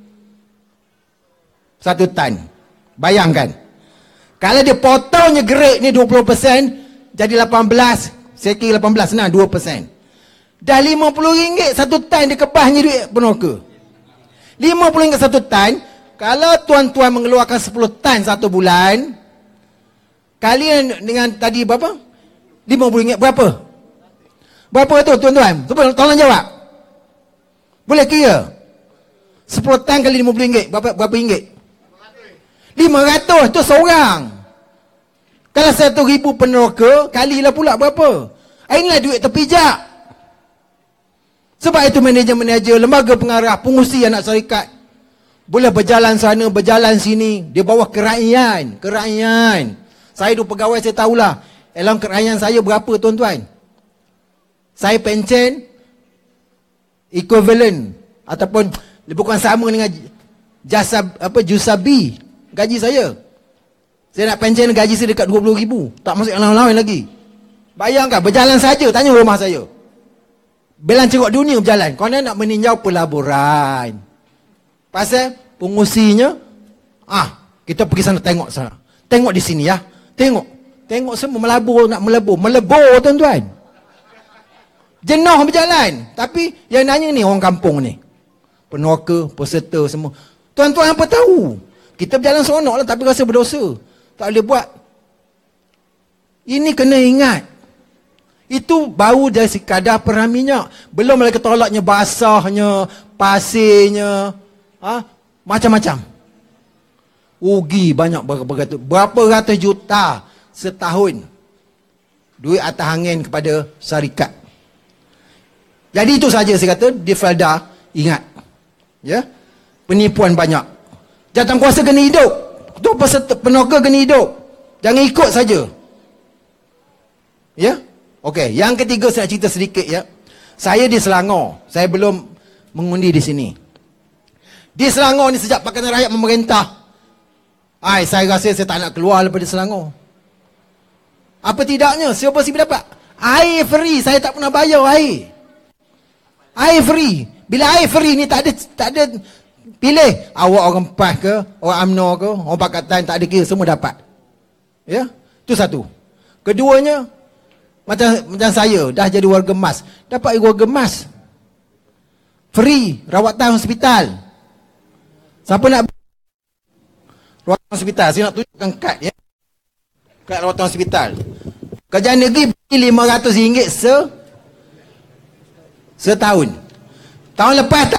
satu tan. Bayangkan, kalau dia potongnya grade ni dua puluh peratus jadi lapan belas, saya kira lapan belas senang dua peratus. Dah lima puluh ringgit satu tan, dia kebahnya duit peneroka. lima puluh ringgit satu tan. Kalau tuan-tuan mengeluarkan sepuluh tan satu bulan, kalian dengan tadi berapa? lima puluh ringgit berapa? Berapa tu tuan-tuan? Tolong jawab. Boleh kira? sepuluh tan kali lima puluh ringgit berapa, berapa ringgit? lima ratus tu seorang. Kalau satu ribu peneroka, kalilah pula berapa? Inilah duit terpijak. Sebab itu manajer-manajer, lembaga pengarah, pengurusi anak syarikat boleh berjalan sana, berjalan sini. Dia bawa keraian, keraian. Saya dulu pegawai, saya tahulah. Dalam keraian saya berapa tuan-tuan? Saya pencen equivalent ataupun bukan sama dengan jasa apa Jusabi gaji saya. Saya nak pencen gaji saya dekat dua puluh ribu. Tak masuk yang lain-lain lagi. Bayangkan berjalan saja, tanya rumah saya. Belan ceruk dunia berjalan. Korang nak meninjau pelaburan. Pasal pengusinya, ah, kita pergi sana tengok sana. Tengok di sini ya. Tengok. Tengok semua melabur, nak melebur. Melebur tuan-tuan. Jenuh berjalan. Tapi yang nanya ni orang kampung ni. Peneroka, peserta semua. Tuan-tuan apa tahu? Kita berjalan seronok lah tapi rasa berdosa. Tak boleh buat. Ini kena ingat. Itu baru dari sekadar perang minyak. Belum lagi tolaknya basahnya, pasirnya, ha? Macam-macam. Rugi banyak beratus, berapa ratus juta setahun. Duit atas angin kepada syarikat. Jadi itu saja saya kata di Felda ingat. Ya. Penipuan banyak. Jawatankuasa kena hidup. Ketua peserta peneroka kena hidup. Jangan ikut saja. Ya. Okey, yang ketiga saya nak cerita sedikit ya. Saya di Selangor, saya belum mengundi di sini. Di Selangor ni sejak Pakatan Rakyat memerintah, ai saya rasa saya tak nak keluar daripada Selangor. Apa tidaknya, siapa sih dapat? Air free, saya tak pernah bayar air. Air free. Bila air free ni tak ada tak ada pilih awak orang P A S ke, orang U M N O ke, orang Pakatan, tak ada kira, semua dapat. Ya, itu satu. Keduanya, Macam macam saya dah jadi warga emas, dapat warga emas free rawatan hospital. Siapa nak rawatan hospital? Saya nak tunjukkan kad ya. Kad rawatan hospital. Kerajaan negeri bagi lima ratus ringgit se setahun. Tahun lepas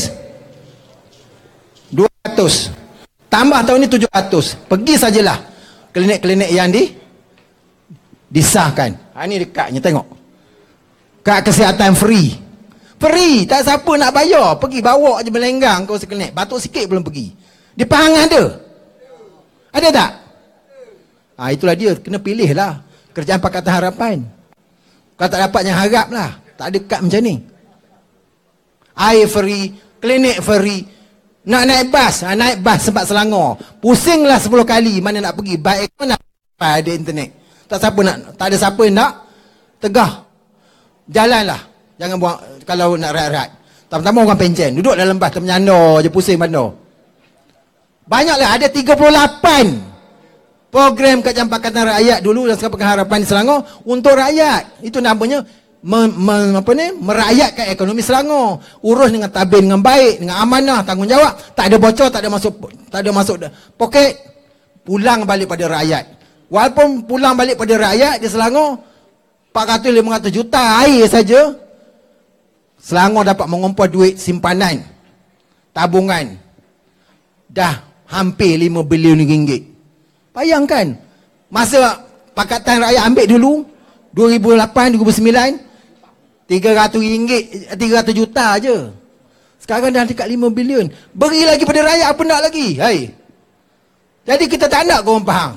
dua ratus. Tambah tahun ni tujuh ratus. Pergi sajalah klinik-klinik yang di disahkan. Ha, ni dekatnya tengok. Kad kesihatan free. Free, tak siapa nak bayar. Pergi bawa je melenggang kau sekelinik. Batuk sikit belum pergi. Di Pahang ada? Ada tak? Ha, itulah dia, kena pilih lah. Kerjaan Pakatan Harapan. Kalau tak dapat yang harap lah. Tak ada kad macam ni. Air free, klinik free. Nak naik bas, ha, naik bas sebab Selangor. Pusinglah sepuluh kali mana nak pergi. Baik mana ada internet. Tak siapa nak, tak ada siapa yang nak tegah. Jalanlah. Jangan buang kalau nak rat-rat. Pertama orang pencen, duduk dalam bas termenyandar je, pusing bandar. Banyaklah, ada tiga puluh lapan program Kerajaan Pakatan Rakyat dulu dan sekarang Pakatan Harapan di Selangor untuk rakyat. Itu namanya me, me, apa ni? merakyatkan ekonomi Selangor. Urus dengan tabir dengan baik, dengan amanah, tanggungjawab, tak ada bocor, tak ada masuk tak ada masuk poket, pulang balik pada rakyat. Walaupun pulang balik pada rakyat di Selangor empat ratus lima ratus juta air saja, Selangor dapat mengumpul duit simpanan tabungan dah hampir lima bilion ringgit. Bayangkan masa Pakatan Rakyat ambil dulu dua ribu lapan dua ribu sembilan tiga ratus ringgit, tiga ratus juta aja. Sekarang dah dekat lima bilion. Beri lagi pada rakyat, apa nak lagi? Hai. Jadi kita tak nak korang faham.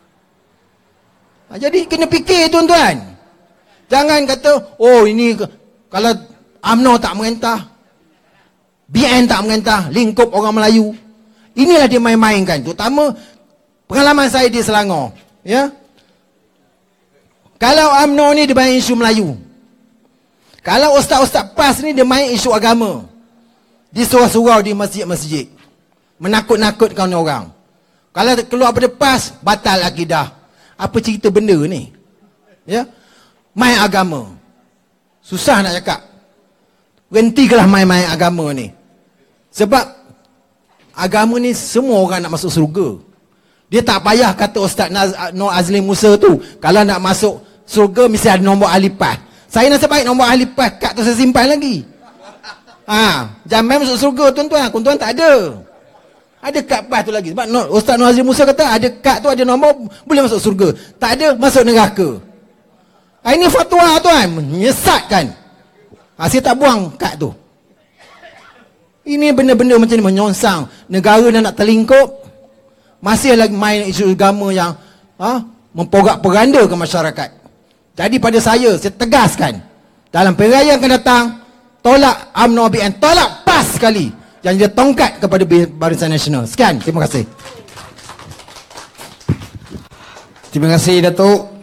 Jadi kena fikir tuan-tuan. Jangan kata, oh ini kalau U M N O tak merintah, B N tak merintah, lingkup orang Melayu. Inilah dia main-mainkan. Terutama pengalaman saya di Selangor. Ya. Kalau U M N O ni dia main isu Melayu. Kalau ustaz-ustaz P A S ni dia main isu agama. Di surau-surau di masjid-masjid. Menakut-nakutkan orang. Kalau keluar pada P A S, batal akidah. Apa cerita benda ni? Ya, main agama. Susah nak cakap. Berhentikanlah main-main agama ni. Sebab agama ni semua orang nak masuk surga. Dia tak payah kata Ustaz Naz, Nur Azli Musa tu, kalau nak masuk surga mesti ada nombor ahli P A S. Saya nasib baik nombor ahli P A S, kad tu saya simpan lagi. Ha, jangan masuk surga tuan-tuan, tuan-tuan tak ada. Ada kad PAS tu lagi. Sebab no, Ustaz Nur Azri Musa kata ada kad tu, ada nombor, boleh masuk surga. Tak ada, masuk neraka. Ha, ini fatwa tuan, menyesatkan. Ha, saya tak buang kad tu. Ini benda-benda macam ni menyongsang. Negara dah nak terlingkup, masih lagi main isu agama yang ha, memporak-porandakan masyarakat. Jadi pada saya, saya tegaskan, dalam pilihan yang akan datang, tolak U M N O B N, tolak PAS sekali yang dia tongkat kepada Barisan Nasional. Sekian, terima kasih. Terima kasih Datuk.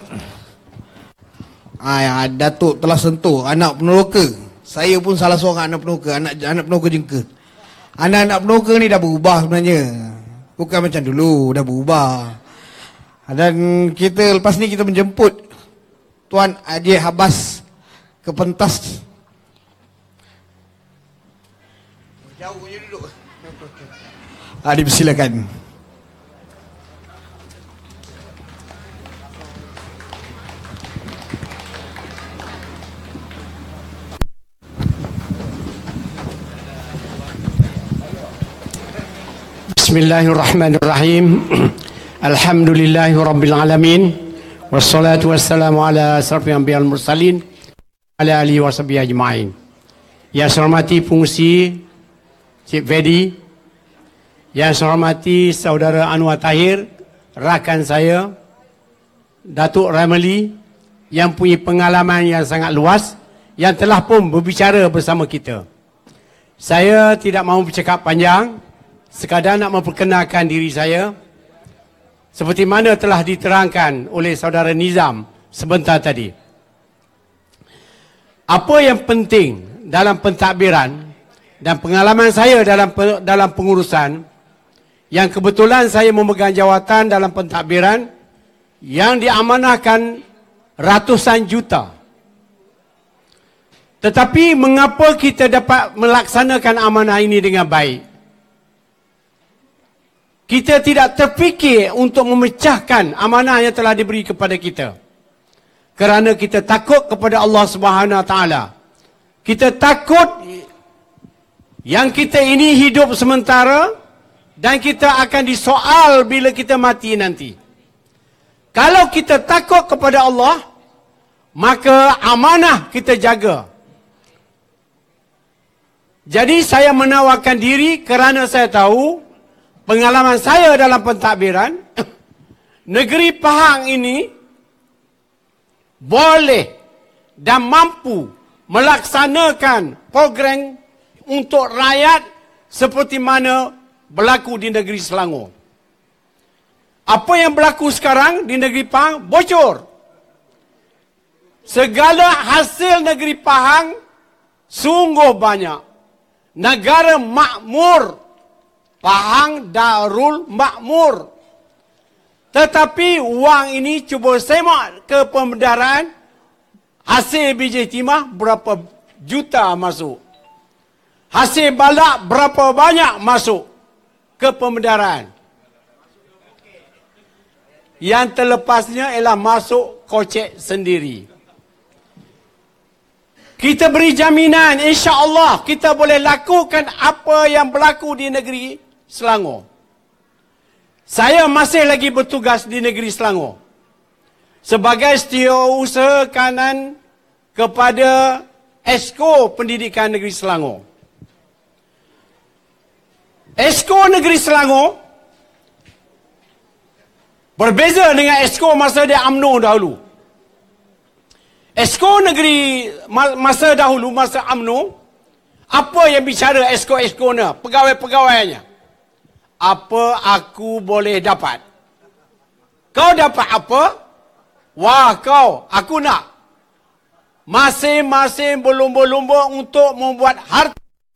Ah, Datuk telah sentuh anak peneroka. Saya pun salah seorang anak peneroka, anak anak peneroka jengka. Anak-anak peneroka ni dah berubah sebenarnya. Bukan macam dulu, dah berubah. Dan kita lepas ni kita menjemput Tuan Haji Habas ke pentas. Jauh je duduk. Ah, dipersilakan. Bismillahirrahmanirrahim. Alhamdulillahi rabbil alamin. Wassalatu wassalamu ala asrafil anbiya wal mursalin ala alihi washabihi ajmain. Yang saya hormati fungsi Cik Vedi, yang saya hormati saudara Anwar Tahir, rakan saya Datuk Ramli yang punya pengalaman yang sangat luas, yang telah pun berbicara bersama kita. Saya tidak mahu bercakap panjang, sekadar nak memperkenalkan diri saya seperti mana telah diterangkan oleh saudara Nizam sebentar tadi. Apa yang penting dalam pentadbiran dan pengalaman saya dalam dalam pengurusan, yang kebetulan saya memegang jawatan dalam pentadbiran yang diamanahkan ratusan juta. Tetapi mengapa kita dapat melaksanakan amanah ini dengan baik? Kita tidak terfikir untuk memecahkan amanah yang telah diberi kepada kita. Kerana kita takut kepada Allah Subhanahu Wa Taala. Kita takut yang kita ini hidup sementara dan kita akan disoal bila kita mati nanti. Kalau kita takut kepada Allah, maka amanah kita jaga. Jadi saya menawarkan diri kerana saya tahu pengalaman saya dalam pentadbiran, negeri Pahang ini boleh dan mampu melaksanakan program untuk rakyat seperti mana berlaku di negeri Selangor. Apa yang berlaku sekarang di negeri Pahang bocor. Segala hasil negeri Pahang sungguh banyak. Negara makmur, Pahang Darul Makmur. Tetapi wang ini cuba semak ke pembedaran, hasil biji timah berapa juta masuk. Hasil balak berapa banyak masuk ke pembedaran. Yang terlepasnya ialah masuk kocek sendiri. Kita beri jaminan, insya-Allah kita boleh lakukan apa yang berlaku di negeri Selangor. Saya masih lagi bertugas di negeri Selangor sebagai setiausaha kanan kepada Esko Pendidikan Negeri Selangor. Esko Negeri Selangor berbeza dengan Esko masa dia U M N O dahulu. Esko Negeri masa dahulu, masa U M N O, apa yang bicara Esko-Esko-nya, pegawai-pegawainya? Apa aku boleh dapat? Kau dapat apa? Wah kau, aku nak. Masing-masing berlumba-lumba untuk membuat harta.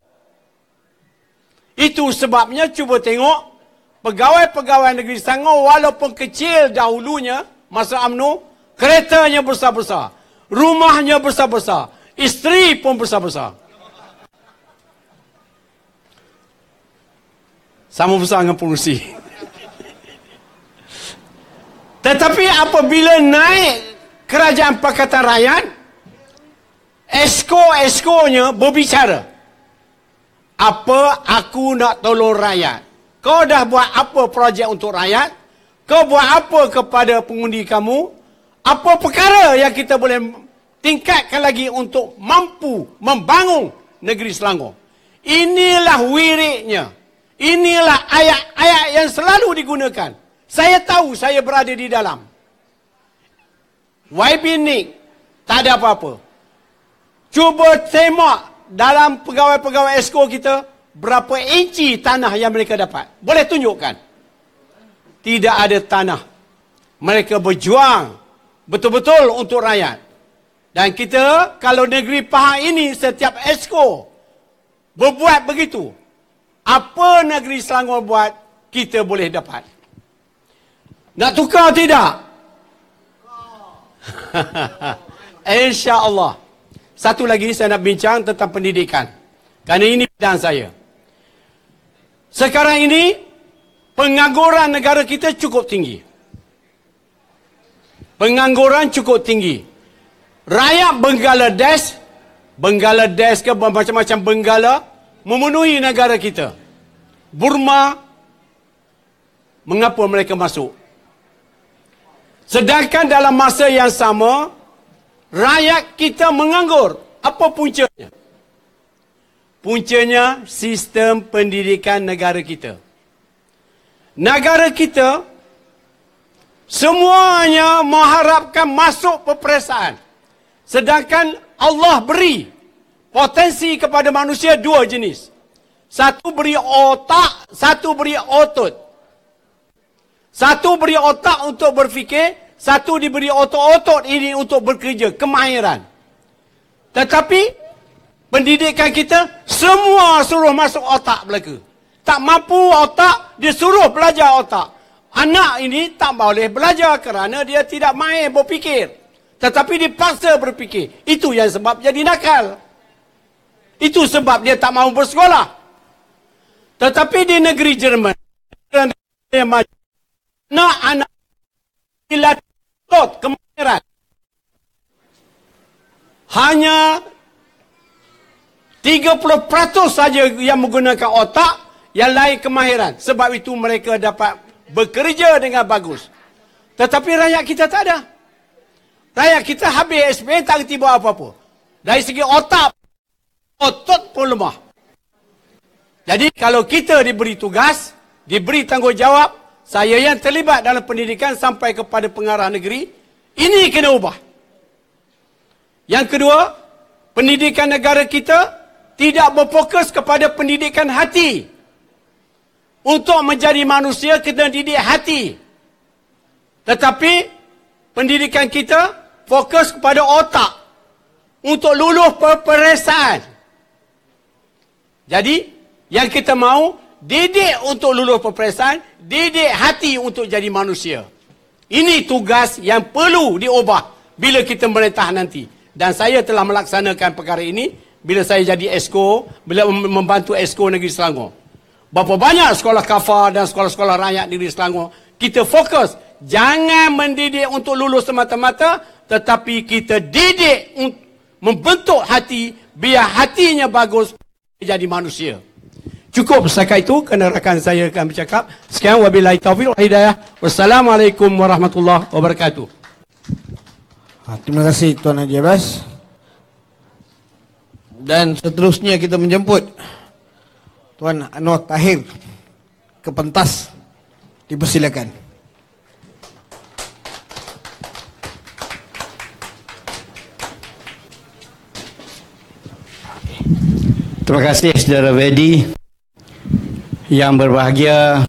Itu sebabnya cuba tengok, pegawai-pegawai negeri Selangor walaupun kecil dahulunya, masa U M N O, keretanya besar-besar. Rumahnya besar-besar. Isteri pun besar-besar. Sama besar dengan pengurusi. Tetapi apabila naik kerajaan Pakatan Rakyat, Esko-eskonya berbicara. Apa aku nak tolong rakyat? kau dah buat apa projek untuk rakyat, kau buat apa kepada pengundi kamu, apa perkara yang kita boleh tingkatkan lagi untuk mampu membangun negeri Selangor. Inilah wiriknya. Inilah ayat-ayat yang selalu digunakan. Saya tahu saya berada di dalam. Y B N I C tak ada apa-apa. Cuba tengok dalam pegawai-pegawai esko kita, berapa inci tanah yang mereka dapat. Boleh tunjukkan? Tidak ada tanah. Mereka berjuang betul-betul untuk rakyat. Dan kita, kalau negeri Pahang ini, setiap esko berbuat begitu, apa negeri Selangor buat, kita boleh dapat. Nak tukar tidak? InsyaAllah. Satu lagi saya nak bincang tentang pendidikan. Kerana ini bidang saya. Sekarang ini, pengangguran negara kita cukup tinggi. Pengangguran cukup tinggi. Rakyat Bangladesh, Bangladesh ke macam-macam Benggala, memenuhi negara kita. Burma, mengapa mereka masuk? Sedangkan dalam masa yang sama, rakyat kita menganggur. Apa puncanya? Puncanya sistem pendidikan negara kita. Negara kita semuanya mengharapkan masuk peperiksaan. Sedangkan Allah beri potensi kepada manusia dua jenis. Satu beri otak, satu beri otot. Satu beri otak untuk berfikir, satu diberi otot-otot ini untuk bekerja, kemahiran. Tetapi pendidikan kita semua suruh masuk otak belaka. Tak mampu otak, dia suruh belajar otak. Anak ini tak boleh belajar kerana dia tidak main berfikir. Tetapi dipaksa berfikir. Itu yang sebab jadi nakal. Itu sebab dia tak mahu bersekolah. Tetapi di negeri Jerman, anak-anak dilatih kemahiran. Hanya tiga puluh peratus saja yang menggunakan otak, yang lain kemahiran. Sebab itu mereka dapat bekerja dengan bagus. Tetapi rakyat kita tak ada. Rakyat kita habis S P M tak kerti buat apa-apa. Dari segi otak, otot pun lemah. Jadi kalau kita diberi tugas, diberi tanggungjawab, saya yang terlibat dalam pendidikan sampai kepada pengarah negeri, ini kena ubah. Yang kedua, pendidikan negara kita tidak berfokus kepada pendidikan hati. Untuk menjadi manusia, kena didik hati. Tetapi, pendidikan kita fokus kepada otak. Untuk lulus peperiksaan. Jadi, yang kita mahu, didik untuk lulus peperiksaan, didik hati untuk jadi manusia. Ini tugas yang perlu diubah bila kita merintah nanti. Dan saya telah melaksanakan perkara ini bila saya jadi esko, bila membantu esko negeri Selangor. Berapa banyak sekolah kafar dan sekolah-sekolah rakyat negeri Selangor, kita fokus. Jangan mendidik untuk lulus semata-mata, tetapi kita didik untuk membentuk hati, biar hatinya bagus, jadi manusia. Cukup setakat itu kerana rakan saya akan bercakap. Sekian, wabillahi taufiq wal hidayah. Wassalamualaikum warahmatullahi wabarakatuh. Ha, terima kasih Tuan Haji Abbas. Dan seterusnya kita menjemput Tuan Anwar Tahir ke pentas. Dipersilakan. Terima kasih saudara Wedi. Yang berbahagia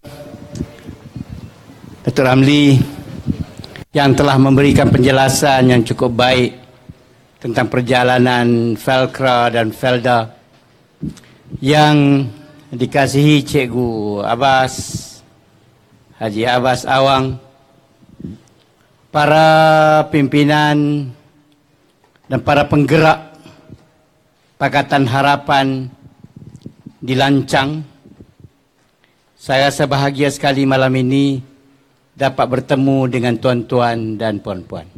Datuk Ramli yang telah memberikan penjelasan yang cukup baik tentang perjalanan Felkra dan Felda, yang dikasihi Cikgu Abbas, Haji Abbas Awang, para pimpinan dan para penggerak Pakatan Harapan di Lancang. Saya rasa bahagia sekali malam ini dapat bertemu dengan tuan-tuan dan puan-puan.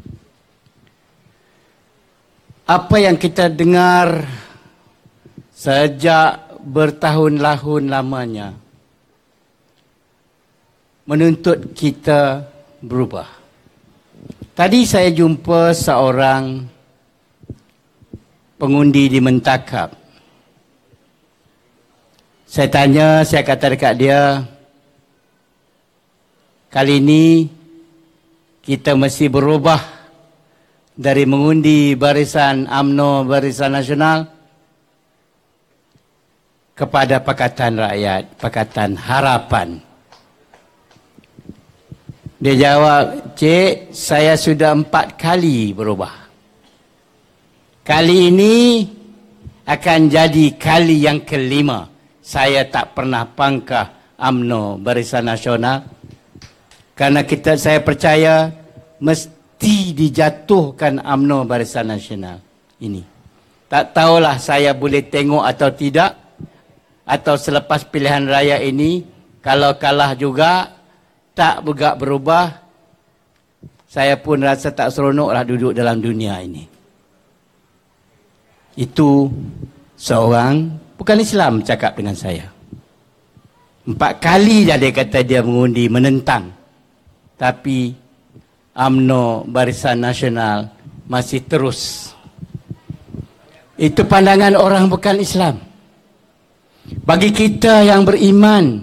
Apa yang kita dengar sejak bertahun-tahun lamanya menuntut kita berubah. Tadi saya jumpa seorang pengundi di Mentakap. Saya tanya, saya kata dekat dia, kali ini kita mesti berubah dari mengundi Barisan U M N O, Barisan Nasional, kepada Pakatan Rakyat, Pakatan Harapan. Dia jawab, Cik, saya sudah empat kali berubah. Kali ini akan jadi kali yang kelima. Saya tak pernah pangkah U M N O, Barisan Nasional. Karena kita, saya percaya mesti dijatuhkan U M N O, Barisan Nasional ini. Tak tahulah saya boleh tengok atau tidak, atau selepas pilihan raya ini, kalau kalah juga, tak bergerak berubah, saya pun rasa tak seronoklah duduk dalam dunia ini. Itu seorang, bukan Islam cakap dengan saya. Empat kali dah dia kata dia mengundi, menentang. Tapi U M N O, Barisan Nasional masih terus. Itu pandangan orang bukan Islam. Bagi kita yang beriman,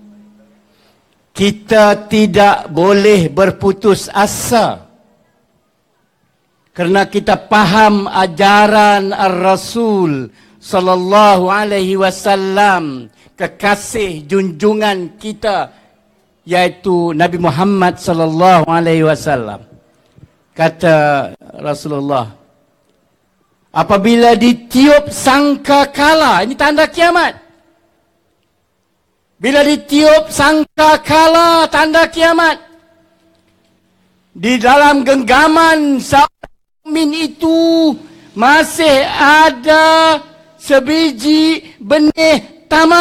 kita tidak boleh berputus asa. Kerana kita faham ajaran Ar-Rasul sallallahu alaihi wasallam, kekasih junjungan kita, yaitu Nabi Muhammad sallallahu alaihi wasallam. Kata Rasulullah, apabila ditiup sangkakala, ini tanda kiamat. Bila ditiup sangkakala, tanda kiamat. Di dalam genggaman seorang mukmin itu masih ada sebiji benih tamar.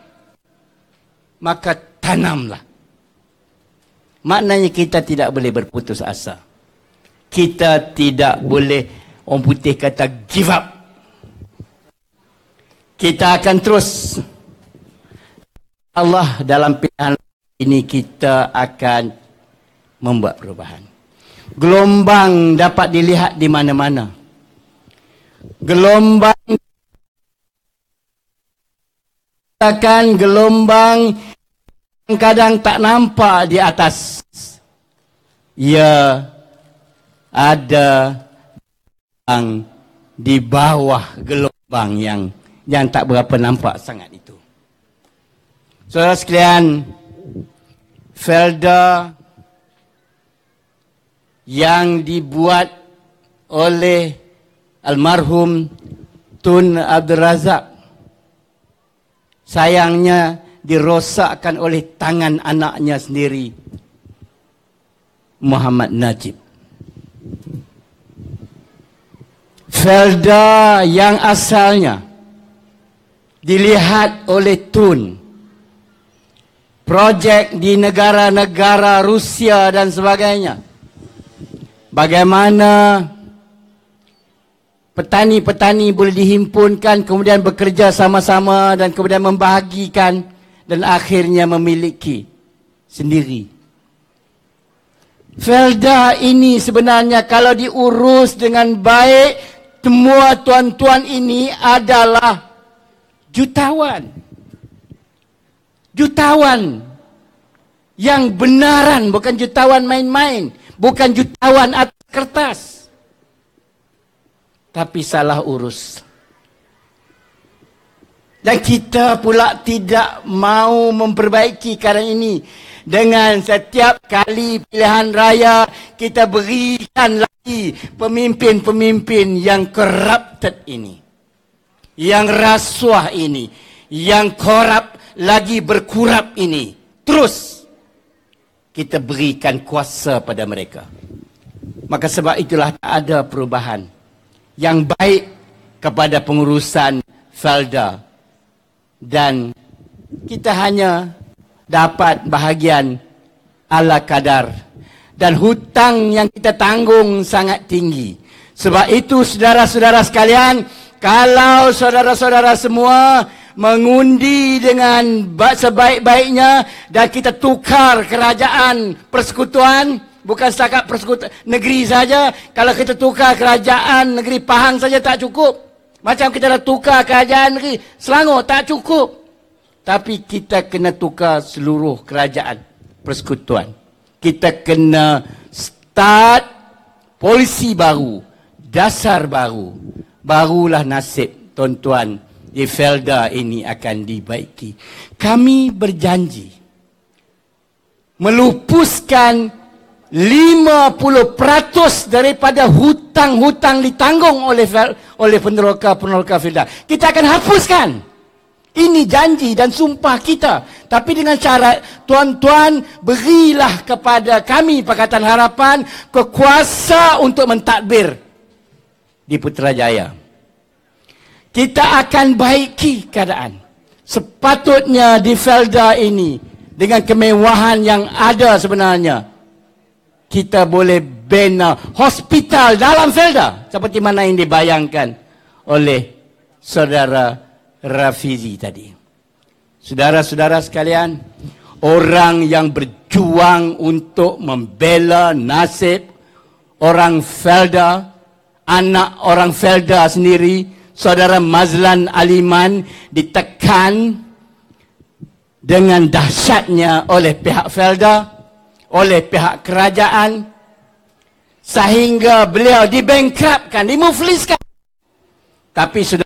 Maka tanamlah. Maknanya kita tidak boleh berputus asa. Kita tidak boleh, orang putih kata, give up. Kita akan terus. Allah dalam pilihan ini kita akan membuat perubahan. Gelombang dapat dilihat di mana-mana. Gelombang akan gelombang kadang tak nampak di atas. Ia ada yang di bawah gelombang yang yang tak berapa nampak sangat itu. Saudara sekalian, Felda yang dibuat oleh almarhum Tun Abdul Razak, sayangnya dirosakkan oleh tangan anaknya sendiri, Muhammad Najib. Felda yang asalnya dilihat oleh Tun, projek di negara-negara Rusia dan sebagainya. Bagaimana petani-petani boleh dihimpunkan, kemudian bekerja sama-sama dan kemudian membahagikan dan akhirnya memiliki sendiri. Felda ini sebenarnya kalau diurus dengan baik, semua tuan-tuan ini adalah jutawan. Jutawan yang benaran, bukan jutawan main-main, bukan jutawan atas kertas. Tapi salah urus. Dan kita pula tidak mau memperbaiki keadaan ini. Dengan setiap kali pilihan raya, kita berikan lagi pemimpin-pemimpin yang corrupted ini, yang rasuah ini, yang korup lagi berkurap ini. Terus kita berikan kuasa pada mereka. Maka sebab itulah tak ada perubahan yang baik kepada pengurusan Felda. Dan kita hanya dapat bahagian ala kadar. Dan hutang yang kita tanggung sangat tinggi. Sebab itu saudara-saudara sekalian, kalau saudara-saudara semua mengundi dengan sebaik-baiknya dan kita tukar kerajaan persekutuan, bukan setakat persekutuan negeri saja. Kalau kita tukar kerajaan negeri Pahang saja tak cukup. Macam kita dah tukar kerajaan negeri Selangor tak cukup. Tapi kita kena tukar seluruh kerajaan persekutuan. Kita kena start polisi baru, dasar baru. Barulah nasib tuan-tuan di Felda ini akan dibaiki. Kami berjanji melupuskan lima puluh peratus daripada hutang-hutang ditanggung oleh oleh peneroka-peneroka Felda. Kita akan hapuskan. Ini janji dan sumpah kita. Tapi dengan syarat, tuan-tuan berilah kepada kami Pakatan Harapan kekuasa untuk mentadbir di Putrajaya. Kita akan baiki keadaan. Sepatutnya di Felda ini, dengan kemewahan yang ada sebenarnya, kita boleh bina hospital dalam Felda seperti mana yang dibayangkan oleh saudara Rafizi tadi. Saudara-saudara sekalian, orang yang berjuang untuk membela nasib orang Felda, anak orang Felda sendiri, saudara Mazlan Aliman, ditekan dengan dahsyatnya oleh pihak Felda, oleh pihak kerajaan, sehingga beliau dibankruptkan, dimufliskan. Tapi sudah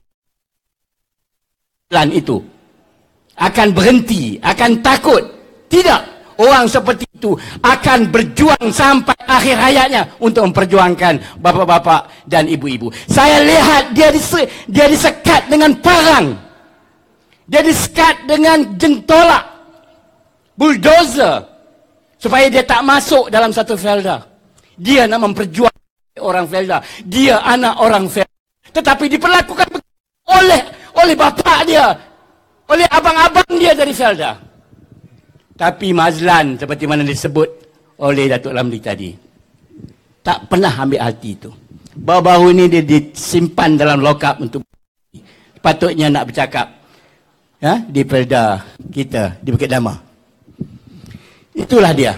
itu akan berhenti, akan takut. Tidak, orang seperti itu akan berjuang sampai akhir hayatnya untuk memperjuangkan bapa-bapa dan ibu-ibu. Saya lihat dia dise, dia disekat dengan parang, dia disekat dengan jentolak, bulldozer, supaya dia tak masuk dalam satu Felda. Dia nak memperjuangkan orang Felda, dia anak orang Felda, tetapi diperlakukan oleh oleh bapa dia, oleh abang-abang dia dari Felda. Tapi Mazlan, seperti mana disebut oleh Datuk Ramli tadi, tak pernah ambil hati itu. Baru-baru ini dia disimpan dalam lokap untuk patutnya nak bercakap, ya, di Felda kita di Bukit Dama. Itulah dia.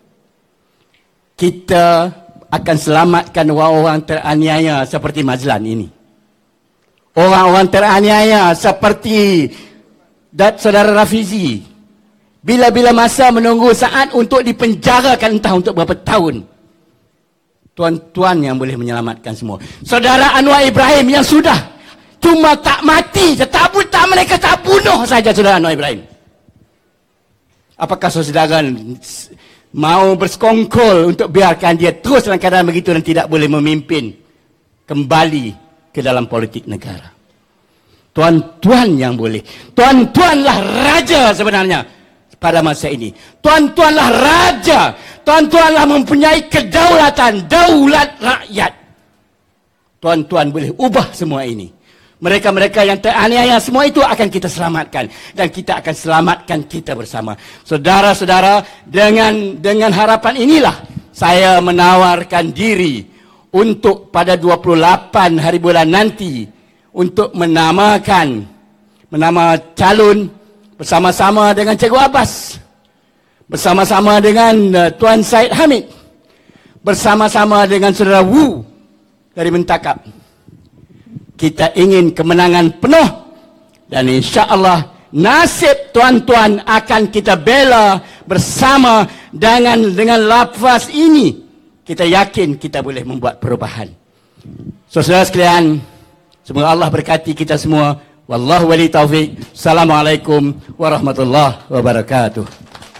Kita akan selamatkan orang-orang teraniaya seperti Mazlan ini. Orang-orang teraniaya seperti dat saudara Rafizi, bila-bila masa menunggu saat untuk dipenjarakan entah untuk berapa tahun. Tuan-tuan yang boleh menyelamatkan semua. Saudara Anwar Ibrahim yang sudah cuma tak mati, tak buta, mereka tak bunuh saja saudara Anwar Ibrahim. Apakah saudara mau bersekongkol untuk biarkan dia terus dalam keadaan begitu dan tidak boleh memimpin kembali ke dalam politik negara? Tuan-tuan yang boleh. Tuan-tuanlah raja sebenarnya pada masa ini. Tuan-tuanlah raja. Tuan-tuanlah mempunyai kedaulatan, daulat rakyat. Tuan-tuan boleh ubah semua ini. Mereka-mereka yang teraniaya, semua itu akan kita selamatkan. Dan kita akan selamatkan kita bersama. Saudara-saudara, dengan dengan harapan inilah saya menawarkan diri untuk pada dua puluh lapan hari bulan nanti untuk menamakan menama calon bersama-sama dengan Cikgu Abbas, bersama-sama dengan uh, Tuan Syed Hamid, bersama-sama dengan Saudara Wu dari Mentakap. Kita ingin kemenangan penuh dan insya-Allah nasib tuan-tuan akan kita bela bersama. Dengan dengan lafaz ini kita yakin kita boleh membuat perubahan. Saudara sekalian, semoga Allah berkati kita semua. Wallahu wali taufik. Assalamualaikum warahmatullahi wabarakatuh.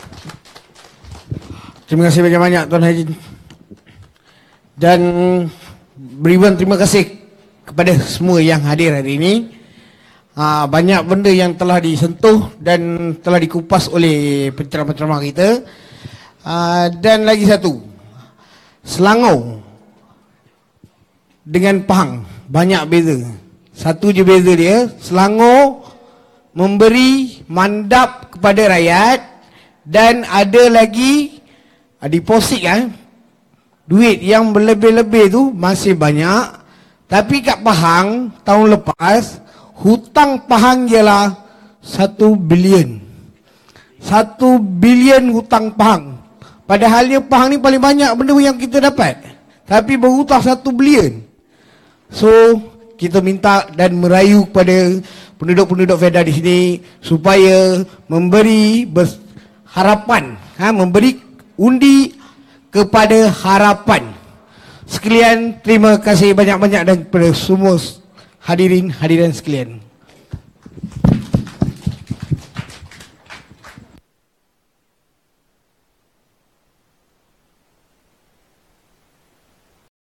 Terima kasih banyak-banyak Tuan Haji. Dan beribuan terima kasih kepada semua yang hadir hari ini. Ha, banyak benda yang telah disentuh dan telah dikupas oleh penceramah-penceramah kita. Ha, dan lagi satu, Selangor dengan Pahang banyak beza. Satu je beza dia, Selangor memberi mandap kepada rakyat dan ada lagi deposit kan, duit yang berlebih-lebih tu masih banyak. Tapi kat Pahang tahun lepas hutang Pahang ialah satu bilion. Satu bilion hutang Pahang. Padahalnya Pahang ni paling banyak benda yang kita dapat, tapi berhutang satu bilion. So kita minta dan merayu kepada penduduk-penduduk Fedah di sini supaya memberi harapan, ha, memberi undi kepada harapan. Sekalian, terima kasih banyak-banyak dan kepada semua hadirin hadirin sekalian.